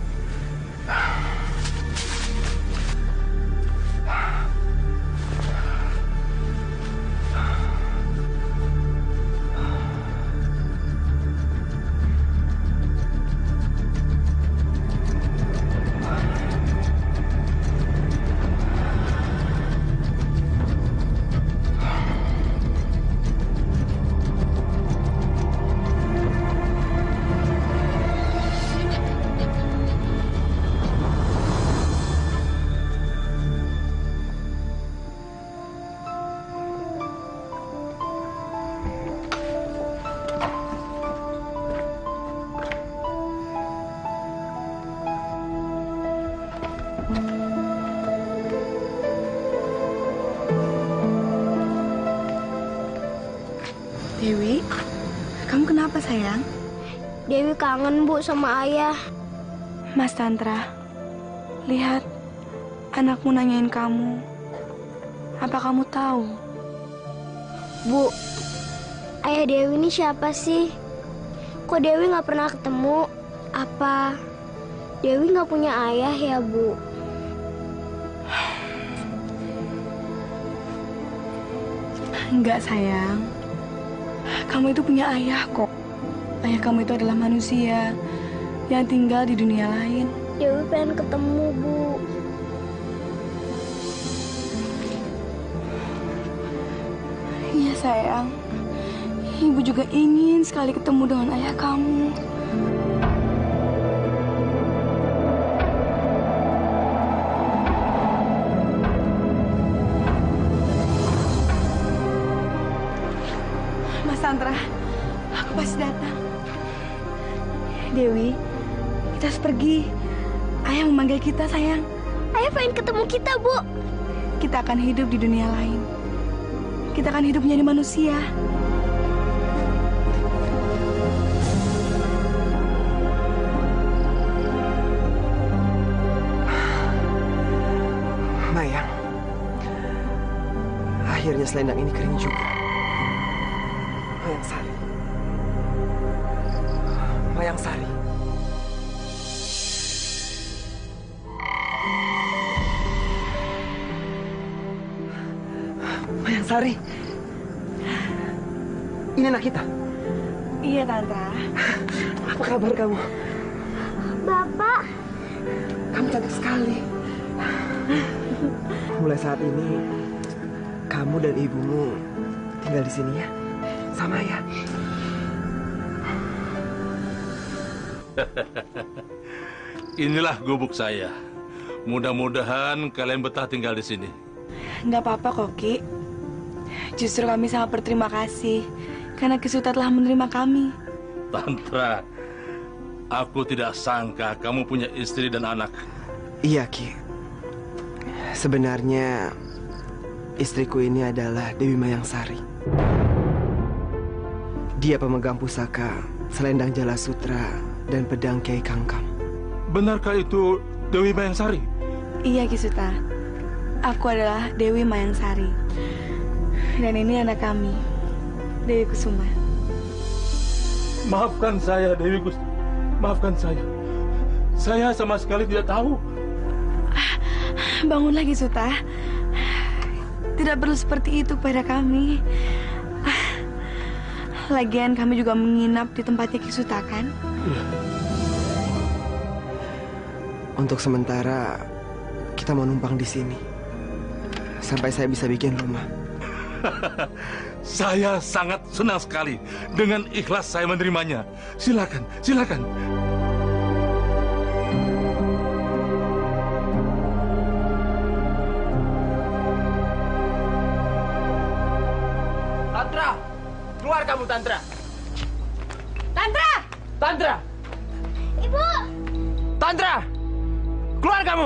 Dewi, kamu kenapa sayang? Dewi kangen, Bu, sama ayah. Mas Tantra, lihat, anakmu nanyain kamu. Apa kamu tahu? Bu, ayah Dewi ini siapa sih? Kok Dewi nggak pernah ketemu? Apa Dewi nggak punya ayah ya, Bu? Enggak, sayang. Kamu itu punya ayah kok. Ayah kamu itu adalah manusia yang tinggal di dunia lain. Dewi pengen ketemu, Bu. Iya, sayang. Ibu juga ingin sekali ketemu dengan ayah kamu. Mas Tantra, aku pasti datang. Dewi, kita harus pergi. Ayah memanggil kita, sayang. Ayah pengen ketemu kita, Bu. kita akan hidup di dunia lain. Kita akan hidup menjadi manusia. Mayang, akhirnya selendang ini kering juga. Mayang Sari. Mayang Sari. Mayang Sari. Ini anak kita. Iya, Tante. Apa kabar kamu? Bapak. Kamu cantik sekali. Mulai saat ini, kamu dan ibumu tinggal di sini ya, sama ya. Inilah gubuk saya. Mudah-mudahan kalian betah tinggal di sini. Nggak apa-apa kok, Ki. Justru kami sangat berterima kasih karena Ki Suta telah menerima kami. Tantra, aku tidak sangka kamu punya istri dan anak. Iya, Ki. Sebenarnya istriku ini adalah Dewi Mayang Sari. Dia pemegang pusaka Selendang Jala Sutra dan pedang Kiai Kangkam. Benarkah itu Dewi Mayang Sari? Iya, Ki Suta. Aku adalah Dewi Mayang Sari. Dan ini anak kami, Dewi Kusuma. Maafkan saya, Dewi Kusuma. Maafkan saya. Saya sama sekali tidak tahu. Bangun lagi, Suta. Tidak perlu seperti itu pada kami. Lagian kami juga menginap di tempatnya Ki Suta, kan? Untuk sementara, kita mau numpang di sini. Sampai saya bisa bikin rumah. Saya sangat senang sekali. Dengan ikhlas saya menerimanya. Silakan, silakan. Tantra! Keluar kamu, Tantra! Tantra! Tantra! Ibu! Tantra! Keluar kamu!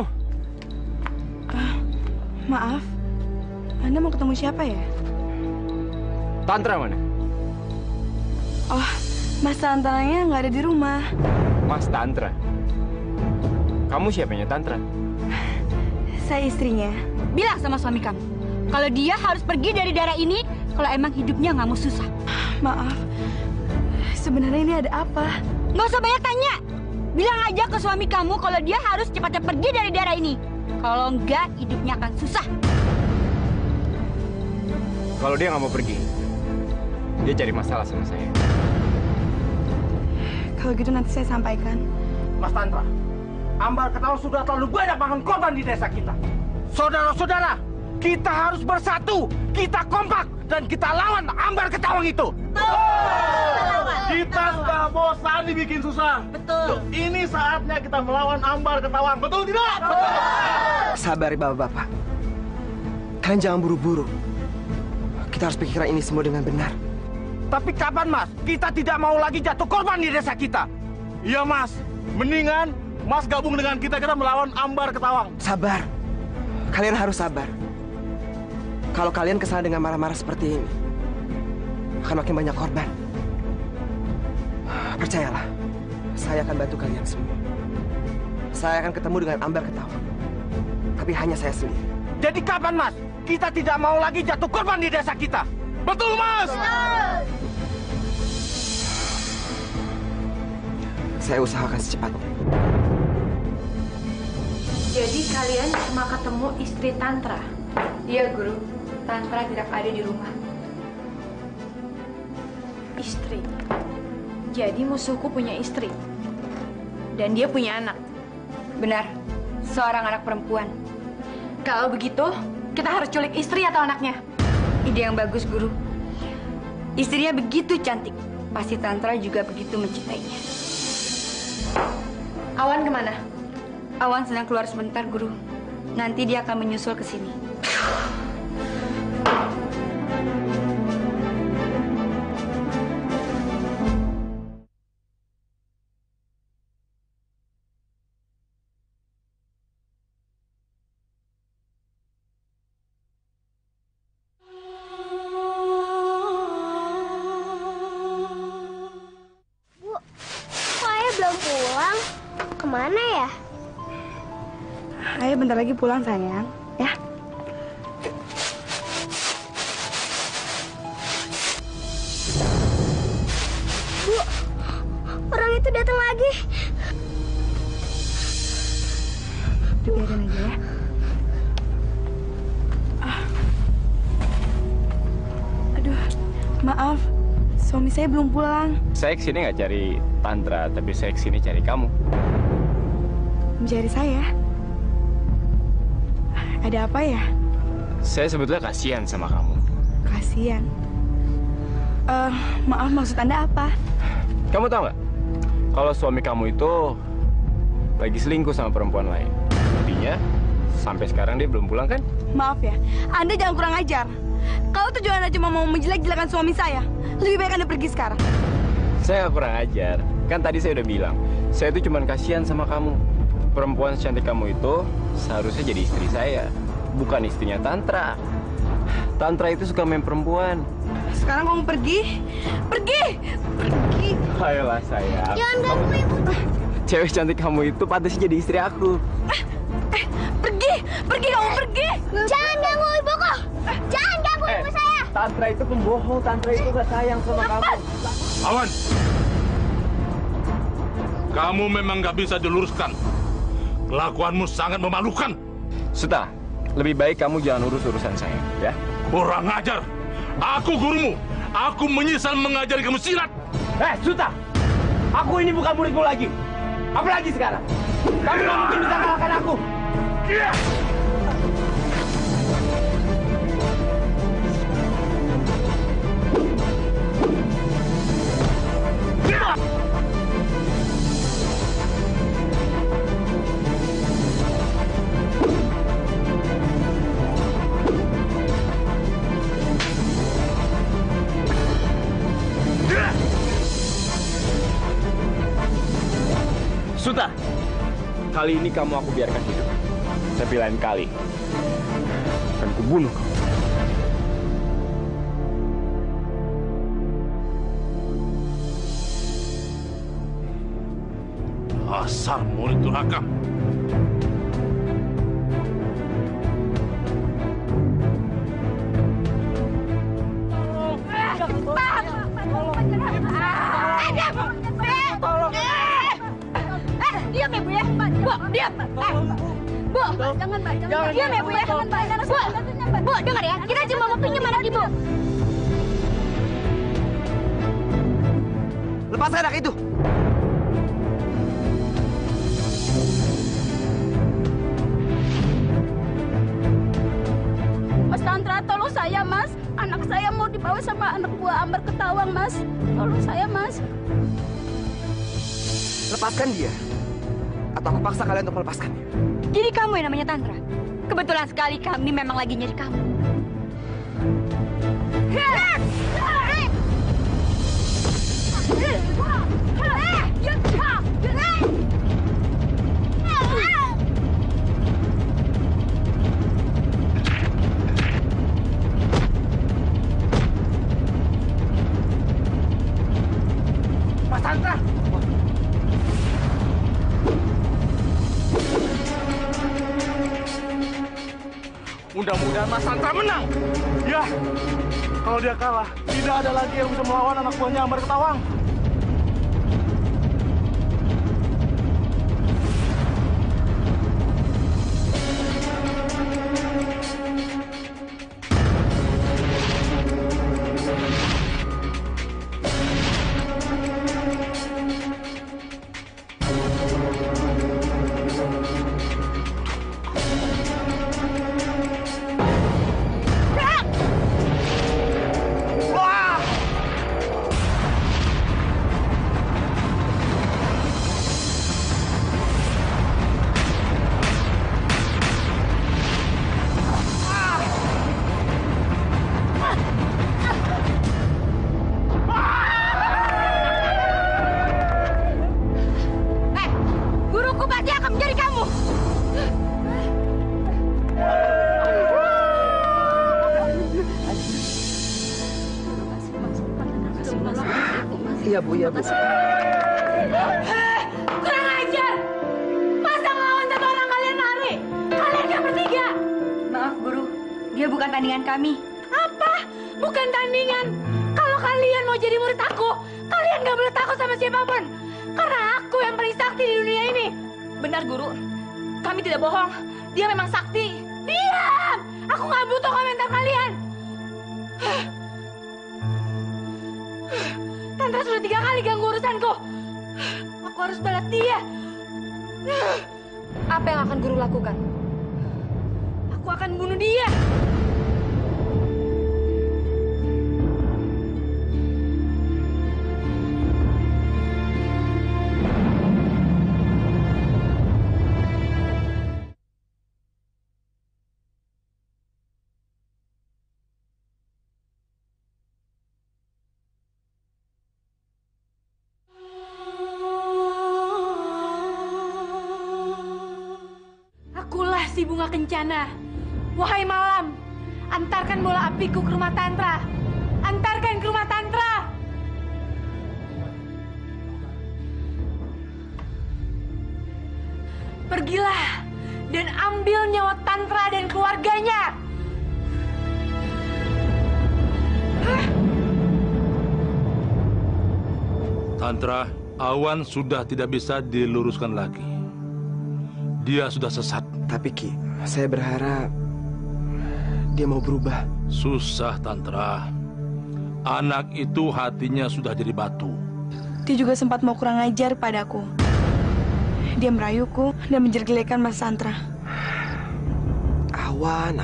Maaf, Anda mau ketemu siapa ya? Tantra mana? Oh, Mas Tantranya nggak ada di rumah. Mas Tantra? Kamu siapanya Tantra? Saya istrinya. Bilang sama suami kamu, kalau dia harus pergi dari daerah ini, kalau emang hidupnya nggak mau susah. Maaf, sebenarnya ini ada apa? Nggak usah banyak tanya. Bilang aja ke suami kamu kalau dia harus cepatnya pergi dari daerah ini. Kalau enggak, hidupnya akan susah. Kalau dia nggak mau pergi, dia cari masalah sama saya. Kalau gitu nanti saya sampaikan. Mas Tantra, Ambar Ketawang sudah terlalu banyak makan korban di desa kita. Saudara-saudara, kita harus bersatu, kita kompak, dan kita lawan Ambar Ketawang itu. Kita sudah bosan dibikin susah. Betul. Ini saatnya kita melawan Ambar Ketawang. Betul tidak? Sabar, Bapak-Bapak. Kalian jangan buru-buru. Kita harus pikirkan ini semua dengan benar. Tapi kapan, Mas? Kita tidak mau lagi jatuh korban di desa kita. Iya, Mas. Mendingan Mas gabung dengan kita melawan Ambar Ketawang. Sabar. Kalian harus sabar. Kalau kalian kesana dengan marah-marah seperti ini, akan makin banyak korban. Percayalah, saya akan bantu kalian semua. Saya akan ketemu dengan Ambar Ketawang. Tapi hanya saya sendiri. Jadi kapan, Mas? Kita tidak mau lagi jatuh korban di desa kita. Betul, Mas? Saya usahakan secepatnya. Jadi kalian cuma ketemu istri Tantra? Iya, Guru. Tantra tidak ada di rumah. Istri? Jadi musuhku punya istri? Dan dia punya anak? Benar, seorang anak perempuan. Kalau begitu, kita harus culik istri atau anaknya? Ide yang bagus, Guru. Istrinya begitu cantik. Pasti Tantra juga begitu mencintainya. Awan kemana? Awan sedang keluar sebentar, Guru. Nanti dia akan menyusul ke sini. kemana ya? Ayah bentar lagi pulang sayang, ya. Bu, orang itu datang lagi. Biarin aja ya. Aduh, maaf. Suami saya belum pulang. Saya kesini nggak cari Tantra, tapi saya kesini cari kamu. Mencari saya? Ada apa ya? Saya sebetulnya kasihan sama kamu. Kasian. Maaf, maksud Anda apa? Kamu tahu nggak? Kalau suami kamu itu lagi selingkuh sama perempuan lain. Buktinya, sampai sekarang dia belum pulang kan? Maaf ya, Anda jangan kurang ajar. Kalau tujuan Anda cuma mau menjelek-jelekan suami saya, lebih baik Anda pergi sekarang. Saya nggak kurang ajar. Kan tadi saya udah bilang, saya itu cuma kasihan sama kamu. Perempuan secantik kamu itu seharusnya jadi istri saya, bukan istrinya Tantra. Tantra itu suka main perempuan. Sekarang kamu pergi. Pergi! Pergi! Ayolah sayang. Jangan ganggu ibu. Cewek cantik kamu itu pantasnya jadi istri aku. Pergi! Pergi kamu pergi! Jangan ganggu ibuku. Jangan ganggu ibu saya. Tantra itu pembohong. Tantra itu gak sayang sama kamu. Awan! Kamu memang gak bisa diluruskan. Kelakuanmu sangat memalukan. Suta, lebih baik kamu jangan urus urusan saya, ya? Kurang ajar. Aku gurumu. Aku menyesal mengajari kamu silat. Suta! Aku ini bukan muridmu lagi. Apalagi sekarang. Kamu nggak mungkin bisa kalahkan aku. Suta, kali ini kamu aku biarkan hidup. Tapi lain kali akan kubunuh kamu. Dasar murid durhaka. Diam ya, Bu ya. Bu, diam. Bu, jangan, Pak. Jangan. Diam ya, Bu ya. Bu, dengar ya. Kita cuma mau pinjam anak Ibu. Lepaskan anak itu. Mas Tantra, tolong saya, Mas. Anak saya mau dibawa sama anak buah Ambar Ketawang, Mas. Tolong saya, Mas. Lepaskan dia. Atau aku paksa kalian untuk melepaskannya. Jadi kamu yang namanya Tantra? Kebetulan sekali kami memang lagi nyari kamu. Mas Tantra! Mudah-mudahan Mas Tantra menang. Ya, kalau dia kalah, tidak ada lagi yang bisa melawan anak buahnya Ambar Ketawang. Guruku pasti akan menjadi kamu. Iya, Bu, iya, Bu. Kurang ajar! Dia bukan tandingan kami. Apa? Bukan tandingan. Kalau kalian mau jadi murid aku, kalian gak boleh takut sama siapapun. Karena aku yang paling sakti di dunia ini. Benar, Guru. Kami tidak bohong. Dia memang sakti. Diam! Aku gak butuh komentar kalian. Tantra sudah 3 kali ganggu urusanku. Aku harus balas dia. Apa yang akan Guru lakukan? Aku akan bunuh dia. Akulah si bunga kencana. Wahai malam, antarkan bola apiku ke rumah Tantra. Antarkan ke rumah Tantra. Pergilah dan ambil nyawa Tantra dan keluarganya. Tantra, awan sudah tidak bisa diluruskan lagi. Dia sudah sesat. Tapi Ki, saya berharap dia mau berubah. Susah, Tantra. Anak itu hatinya sudah jadi batu. Dia juga sempat mau kurang ajar padaku. Dia merayuku dan menjelek-jelekan Mas Tantra. Awan.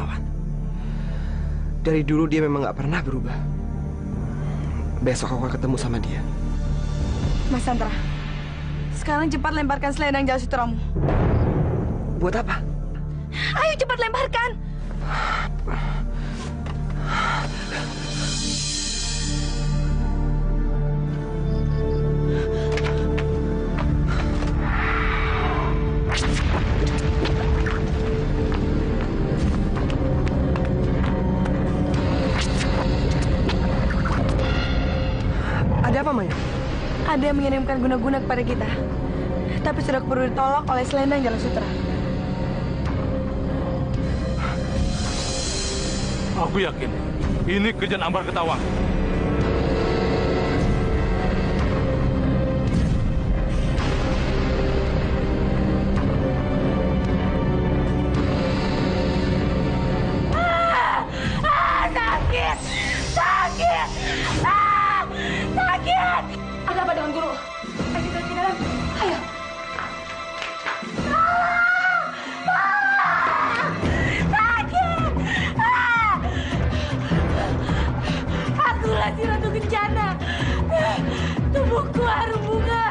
Dari dulu dia memang gak pernah berubah. Besok aku akan ketemu sama dia. Mas Tantra, sekarang cepat lemparkan selendang Jala Sutramu. Buat apa? Ayo cepat lemparkan. Ada apa, Maya? Ada yang mengirimkan guna-guna kepada kita. Tapi sudah perlu ditolak oleh selendang Jala Sutra. Aku yakin ini kerjaan Ambar Ketawang. Sakit! Sakit! Sakit! Ada apa dengan Guru? Ayo kita ke dalam. Ayo. Sakit! Akulah si Ratu Kencana. Tubuhku harum bunga.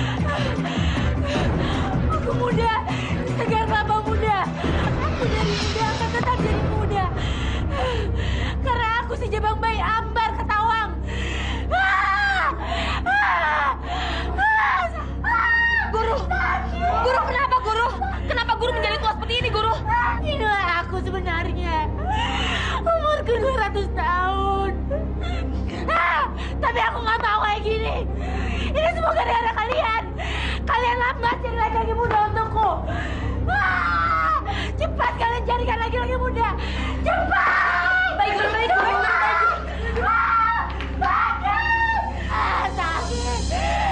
Aku muda, segar kelapa muda. Aku dari muda akan tetap jadi muda. Karena aku si jabang bayi Ambar Ketawang. Guru! Guru, kenapa, Guru? Kenapa Guru menjadi tua seperti ini, Guru? Inilah aku sebenarnya. Umurku 200 tahun. Tapi aku nggak mau kayak gini. Ini semua gara-gara kalian. Kalian lambat cari laki-laki muda untukku. Cepat kalian carikan laki-laki muda. Cepat! Baik, Guru, baik, Guru. Sakit!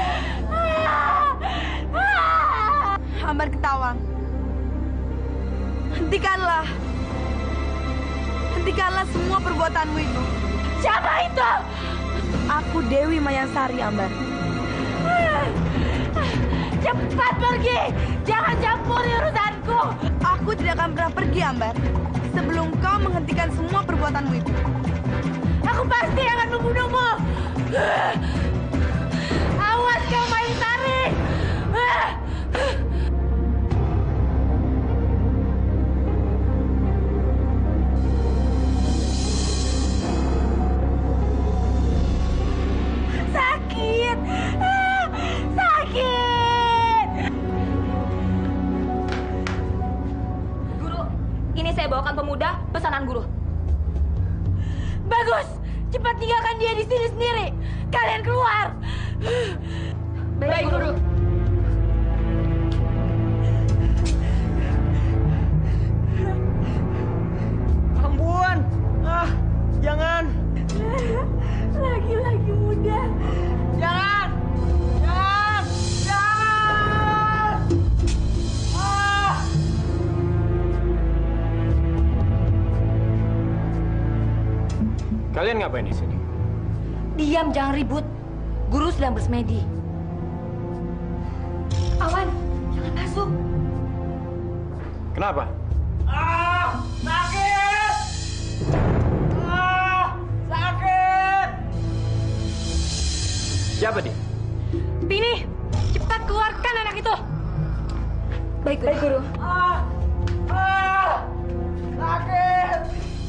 Ambar Ketawang. Hentikanlah. Hentikanlah semua perbuatanmu itu. Siapa itu? Aku Dewi Mayansari, Ambar. Cepat pergi! Jangan campuri urusanku! Aku tidak akan pernah pergi, Ambar, sebelum kau menghentikan semua perbuatanmu itu. Aku pasti akan membunuhmu! Awas kau Mayansari! Sakit! Sakit! Guru, ini saya bawakan pemuda pesanan Guru. Bagus! Cepat tinggalkan dia di sini sendiri! Kalian keluar! Baik, Guru. Ampun! Kalian ngapain di sini? Diam, jangan ribut. Guru sedang bersemedi. Awan, jangan masuk. Kenapa? Sakit! Sakit! Siapa dia? Bini, cepat keluarkan anak itu. Baik, Guru. Sakit!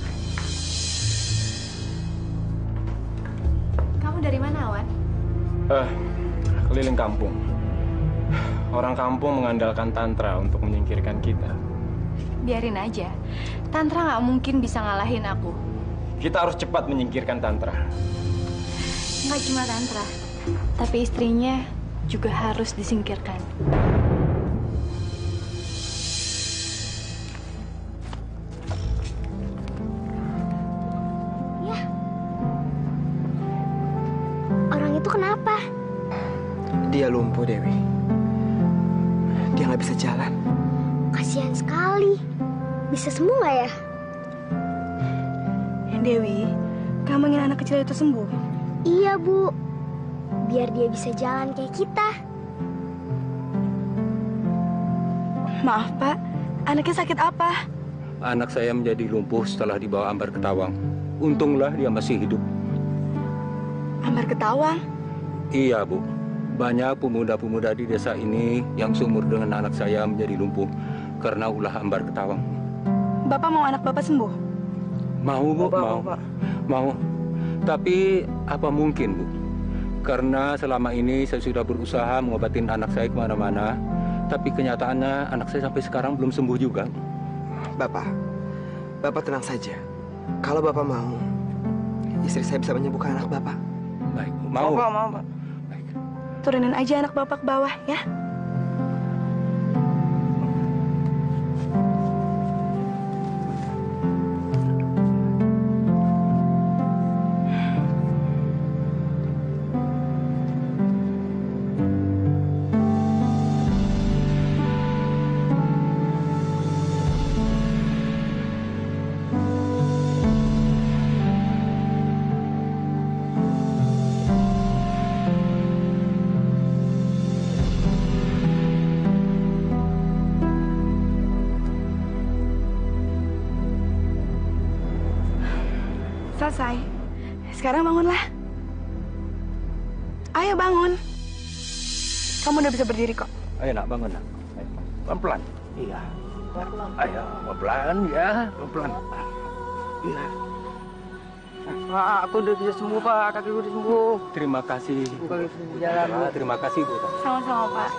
Kamu dari mana, Awan? Keliling kampung. Orang kampung mengandalkan Tantra untuk menyingkirkan kita. Biarin aja. Tantra nggak mungkin bisa ngalahin aku. Kita harus cepat menyingkirkan Tantra. Nggak cuma Tantra, tapi istrinya juga harus disingkirkan. Ya. Orang itu kenapa? Dia lumpuh, Dewi. Dia nggak bisa jalan. Kasihan sekali. Bisa sembuh nggak ya? Dewi, kamu ingin anak kecil itu sembuh? Iya, Bu. Biar dia bisa jalan kayak kita. Maaf, Pak. Anaknya sakit apa? Anak saya menjadi lumpuh setelah dibawa Ambar ke Tawang. Untunglah dia masih hidup. Ambar ke Tawang? Iya, Bu. Banyak pemuda-pemuda di desa ini yang seumur dengan anak saya menjadi lumpuh karena ulah Ambar ke Tawang. Bapak mau anak Bapak sembuh? Mau, Bu, mau. Tapi apa mungkin, Bu? Karena selama ini saya sudah berusaha mengobatin anak saya kemana-mana, tapi kenyataannya anak saya sampai sekarang belum sembuh juga. Bapak tenang saja. Kalau Bapak mau, istri saya bisa menyembuhkan anak Bapak. Baik, mau. Mau, Pak. Turunin aja anak Bapak ke bawah, ya. Selesai. Sekarang bangunlah. Ayo bangun. Kamu udah bisa berdiri kok. Ayo nak, bangun nak. Pelan-pelan. Iya. Ayo, pelan ya, pelan. Iya. Pak, aku udah bisa sembuh, Pak. Kaki gue udah sembuh. Terima kasih. Kaki sembuh jalan, Bu. Terima kasih, Bu. Sama-sama, Pak.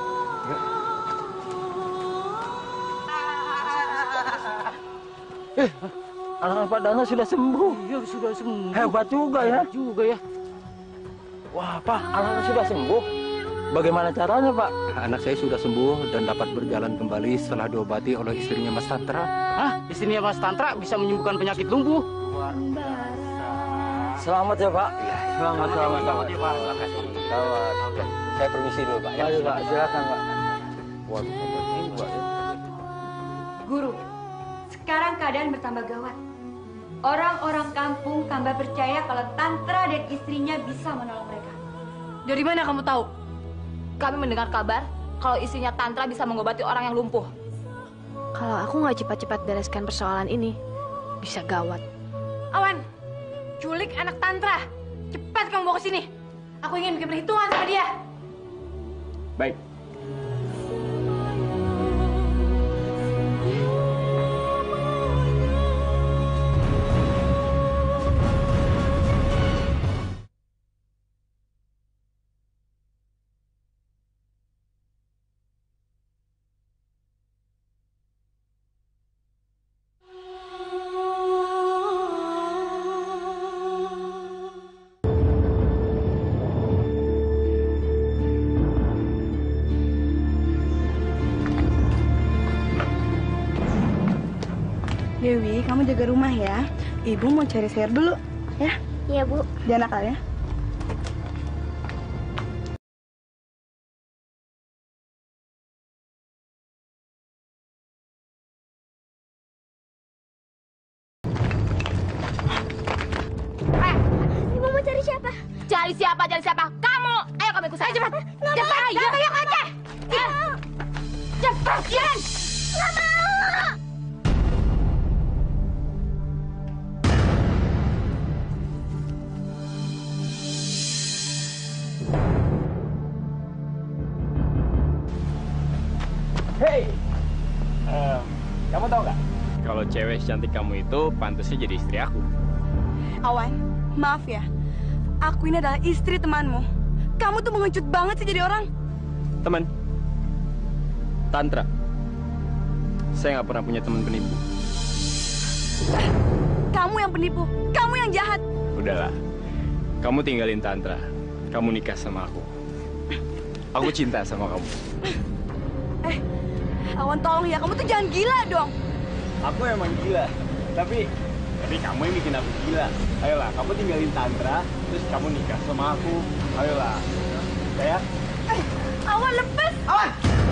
Anak Pak Dana sudah sembuh. Iya, sudah sembuh. Hebat juga ya. Hebat juga ya. Wah, Pak, anaknya sudah sembuh. Bagaimana caranya, Pak? Anak saya sudah sembuh dan dapat berjalan kembali setelah diobati oleh istrinya Mas Tantra. Hah? Istrinya Mas Tantra bisa menyembuhkan penyakit lumpuh? Luar biasa. Selamat ya, Pak. Iya, selamat ya, Pak. Terima kasih. Selamat. Saya permisi dulu, Pak. Ayo, Pak. Silakan, Pak. Waduh, hebat juga ya. Guru, sekarang keadaan bertambah gawat. Orang-orang kampung tambah percaya kalau Tantra dan istrinya bisa menolong mereka. Dari mana kamu tahu? Kami mendengar kabar kalau istrinya Tantra bisa mengobati orang yang lumpuh. Kalau aku nggak cepat-cepat bereskan persoalan ini, bisa gawat. Awan, culik anak Tantra. Cepat kamu bawa ke sini. Aku ingin bikin perhitungan sama dia. Baik. Dewi, kamu jaga rumah ya. Ibu mau cari sayur dulu, ya? Iya, Bu. Jangan nakal ya. Cari siapa? Kamu! Ayo kamu ikut saya. Cepat! Cepat! Ayo aja! Cepat, Jen! Nggak mau! Hei! Kamu tahu nggak? Kalau cewek cantik kamu itu pantasnya jadi istri aku. Awan, maaf ya. Aku ini adalah istri temanmu. Kamu tuh mengecut banget sih jadi orang. Teman? Tantra. Saya nggak pernah punya teman penipu. Kamu yang penipu. Kamu yang jahat. Udahlah. Kamu tinggalin Tantra. Kamu nikah sama aku. Aku cinta sama kamu. Awan, tolong ya. Kamu tuh jangan gila dong. Aku emang gila. Tapi kamu yang bikin aku gila. Ayolah, kamu tinggalin Tantra, terus kamu nikah sama aku. Ayolah. Kayak Awan, lepas. Awan!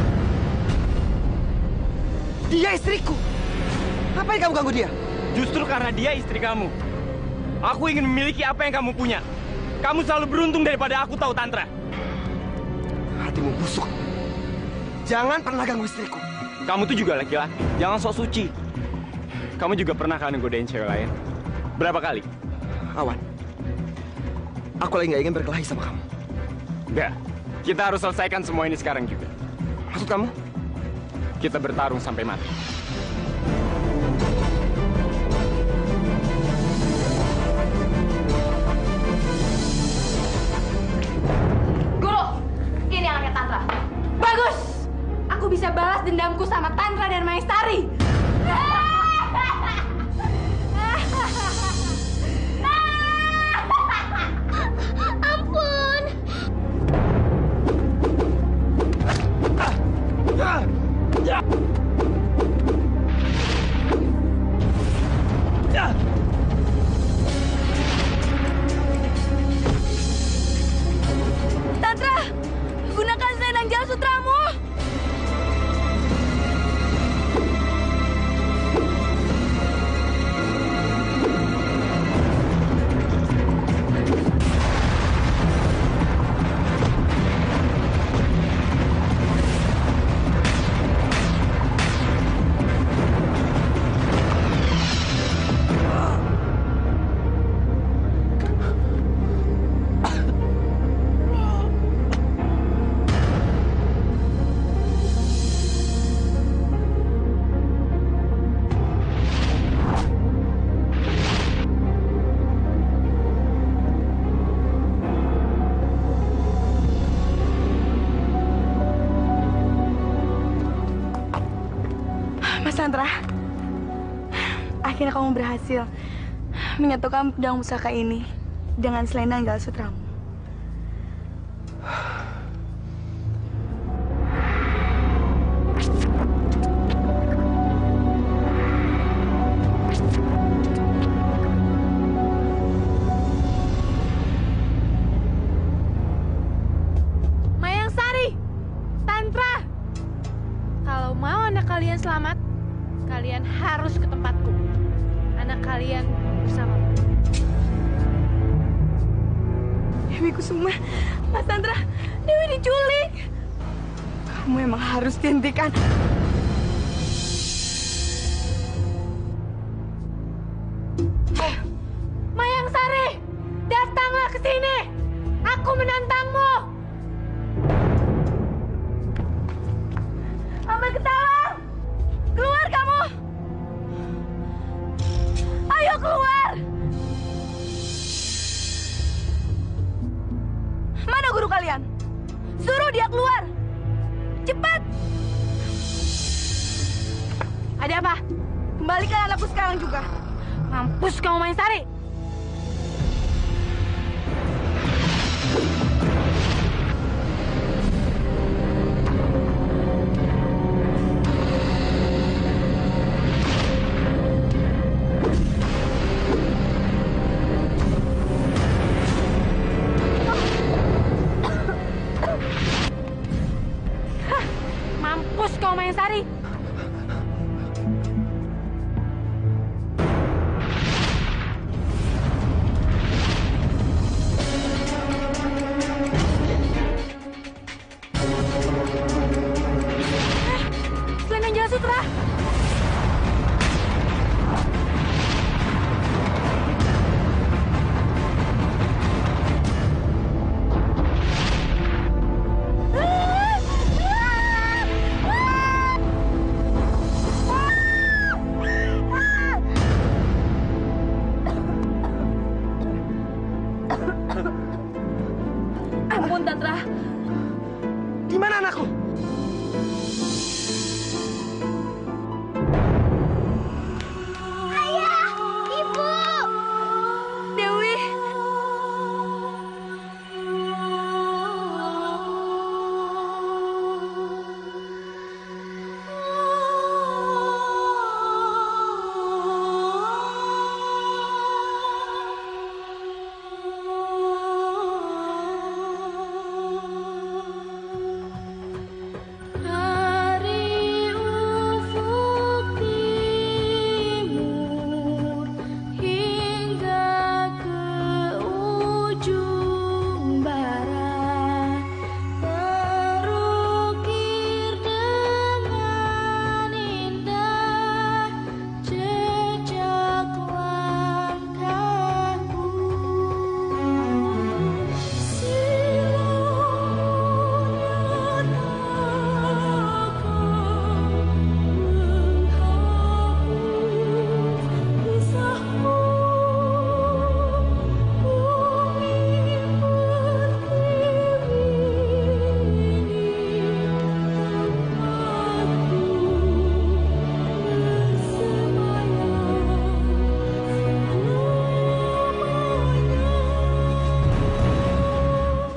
Dia istriku. Ngapain kamu ganggu dia? Justru karena dia istri kamu. Aku ingin memiliki apa yang kamu punya. Kamu selalu beruntung daripada aku tahu, Tantra. Hatimu busuk. Jangan pernah ganggu istriku. Kamu tuh juga laki-laki. Jangan sok suci. Kamu juga pernah kan godain cewek lain? Berapa kali? Awan, aku lagi nggak ingin berkelahi sama kamu. Udah, kita harus selesaikan semua ini sekarang juga. Maksud kamu? Kita bertarung sampai mati. Guru, ini anaknya Tantra. Bagus! Aku bisa balas dendamku sama Tantra dan Maestari. Ampun. Tantra, gunakan selendang jala sutramu. Mas Tantra, akhirnya kamu berhasil menyatukan pedang pusaka ini dengan selendang jala sutramu. Mayang Sari, Tantra, kalau mau anak kalian selamat, kalian harus ke tempatku. Anak kalian bersamaku. Dewi Kusuma, Mas Tantra, Dewi diculik. Kamu emang harus dihentikan. Mayang Sari, datanglah ke sini. Aku menantangmu. Ambil ketawang. Keluar kamu. Ayo keluar. Mana guru kalian? Suruh dia keluar. Cepat. Ada apa? Kembalikan anakku sekarang juga. Mampus kamu, Mayang Sari. Mampus kau, Mayang Sari. Sutra.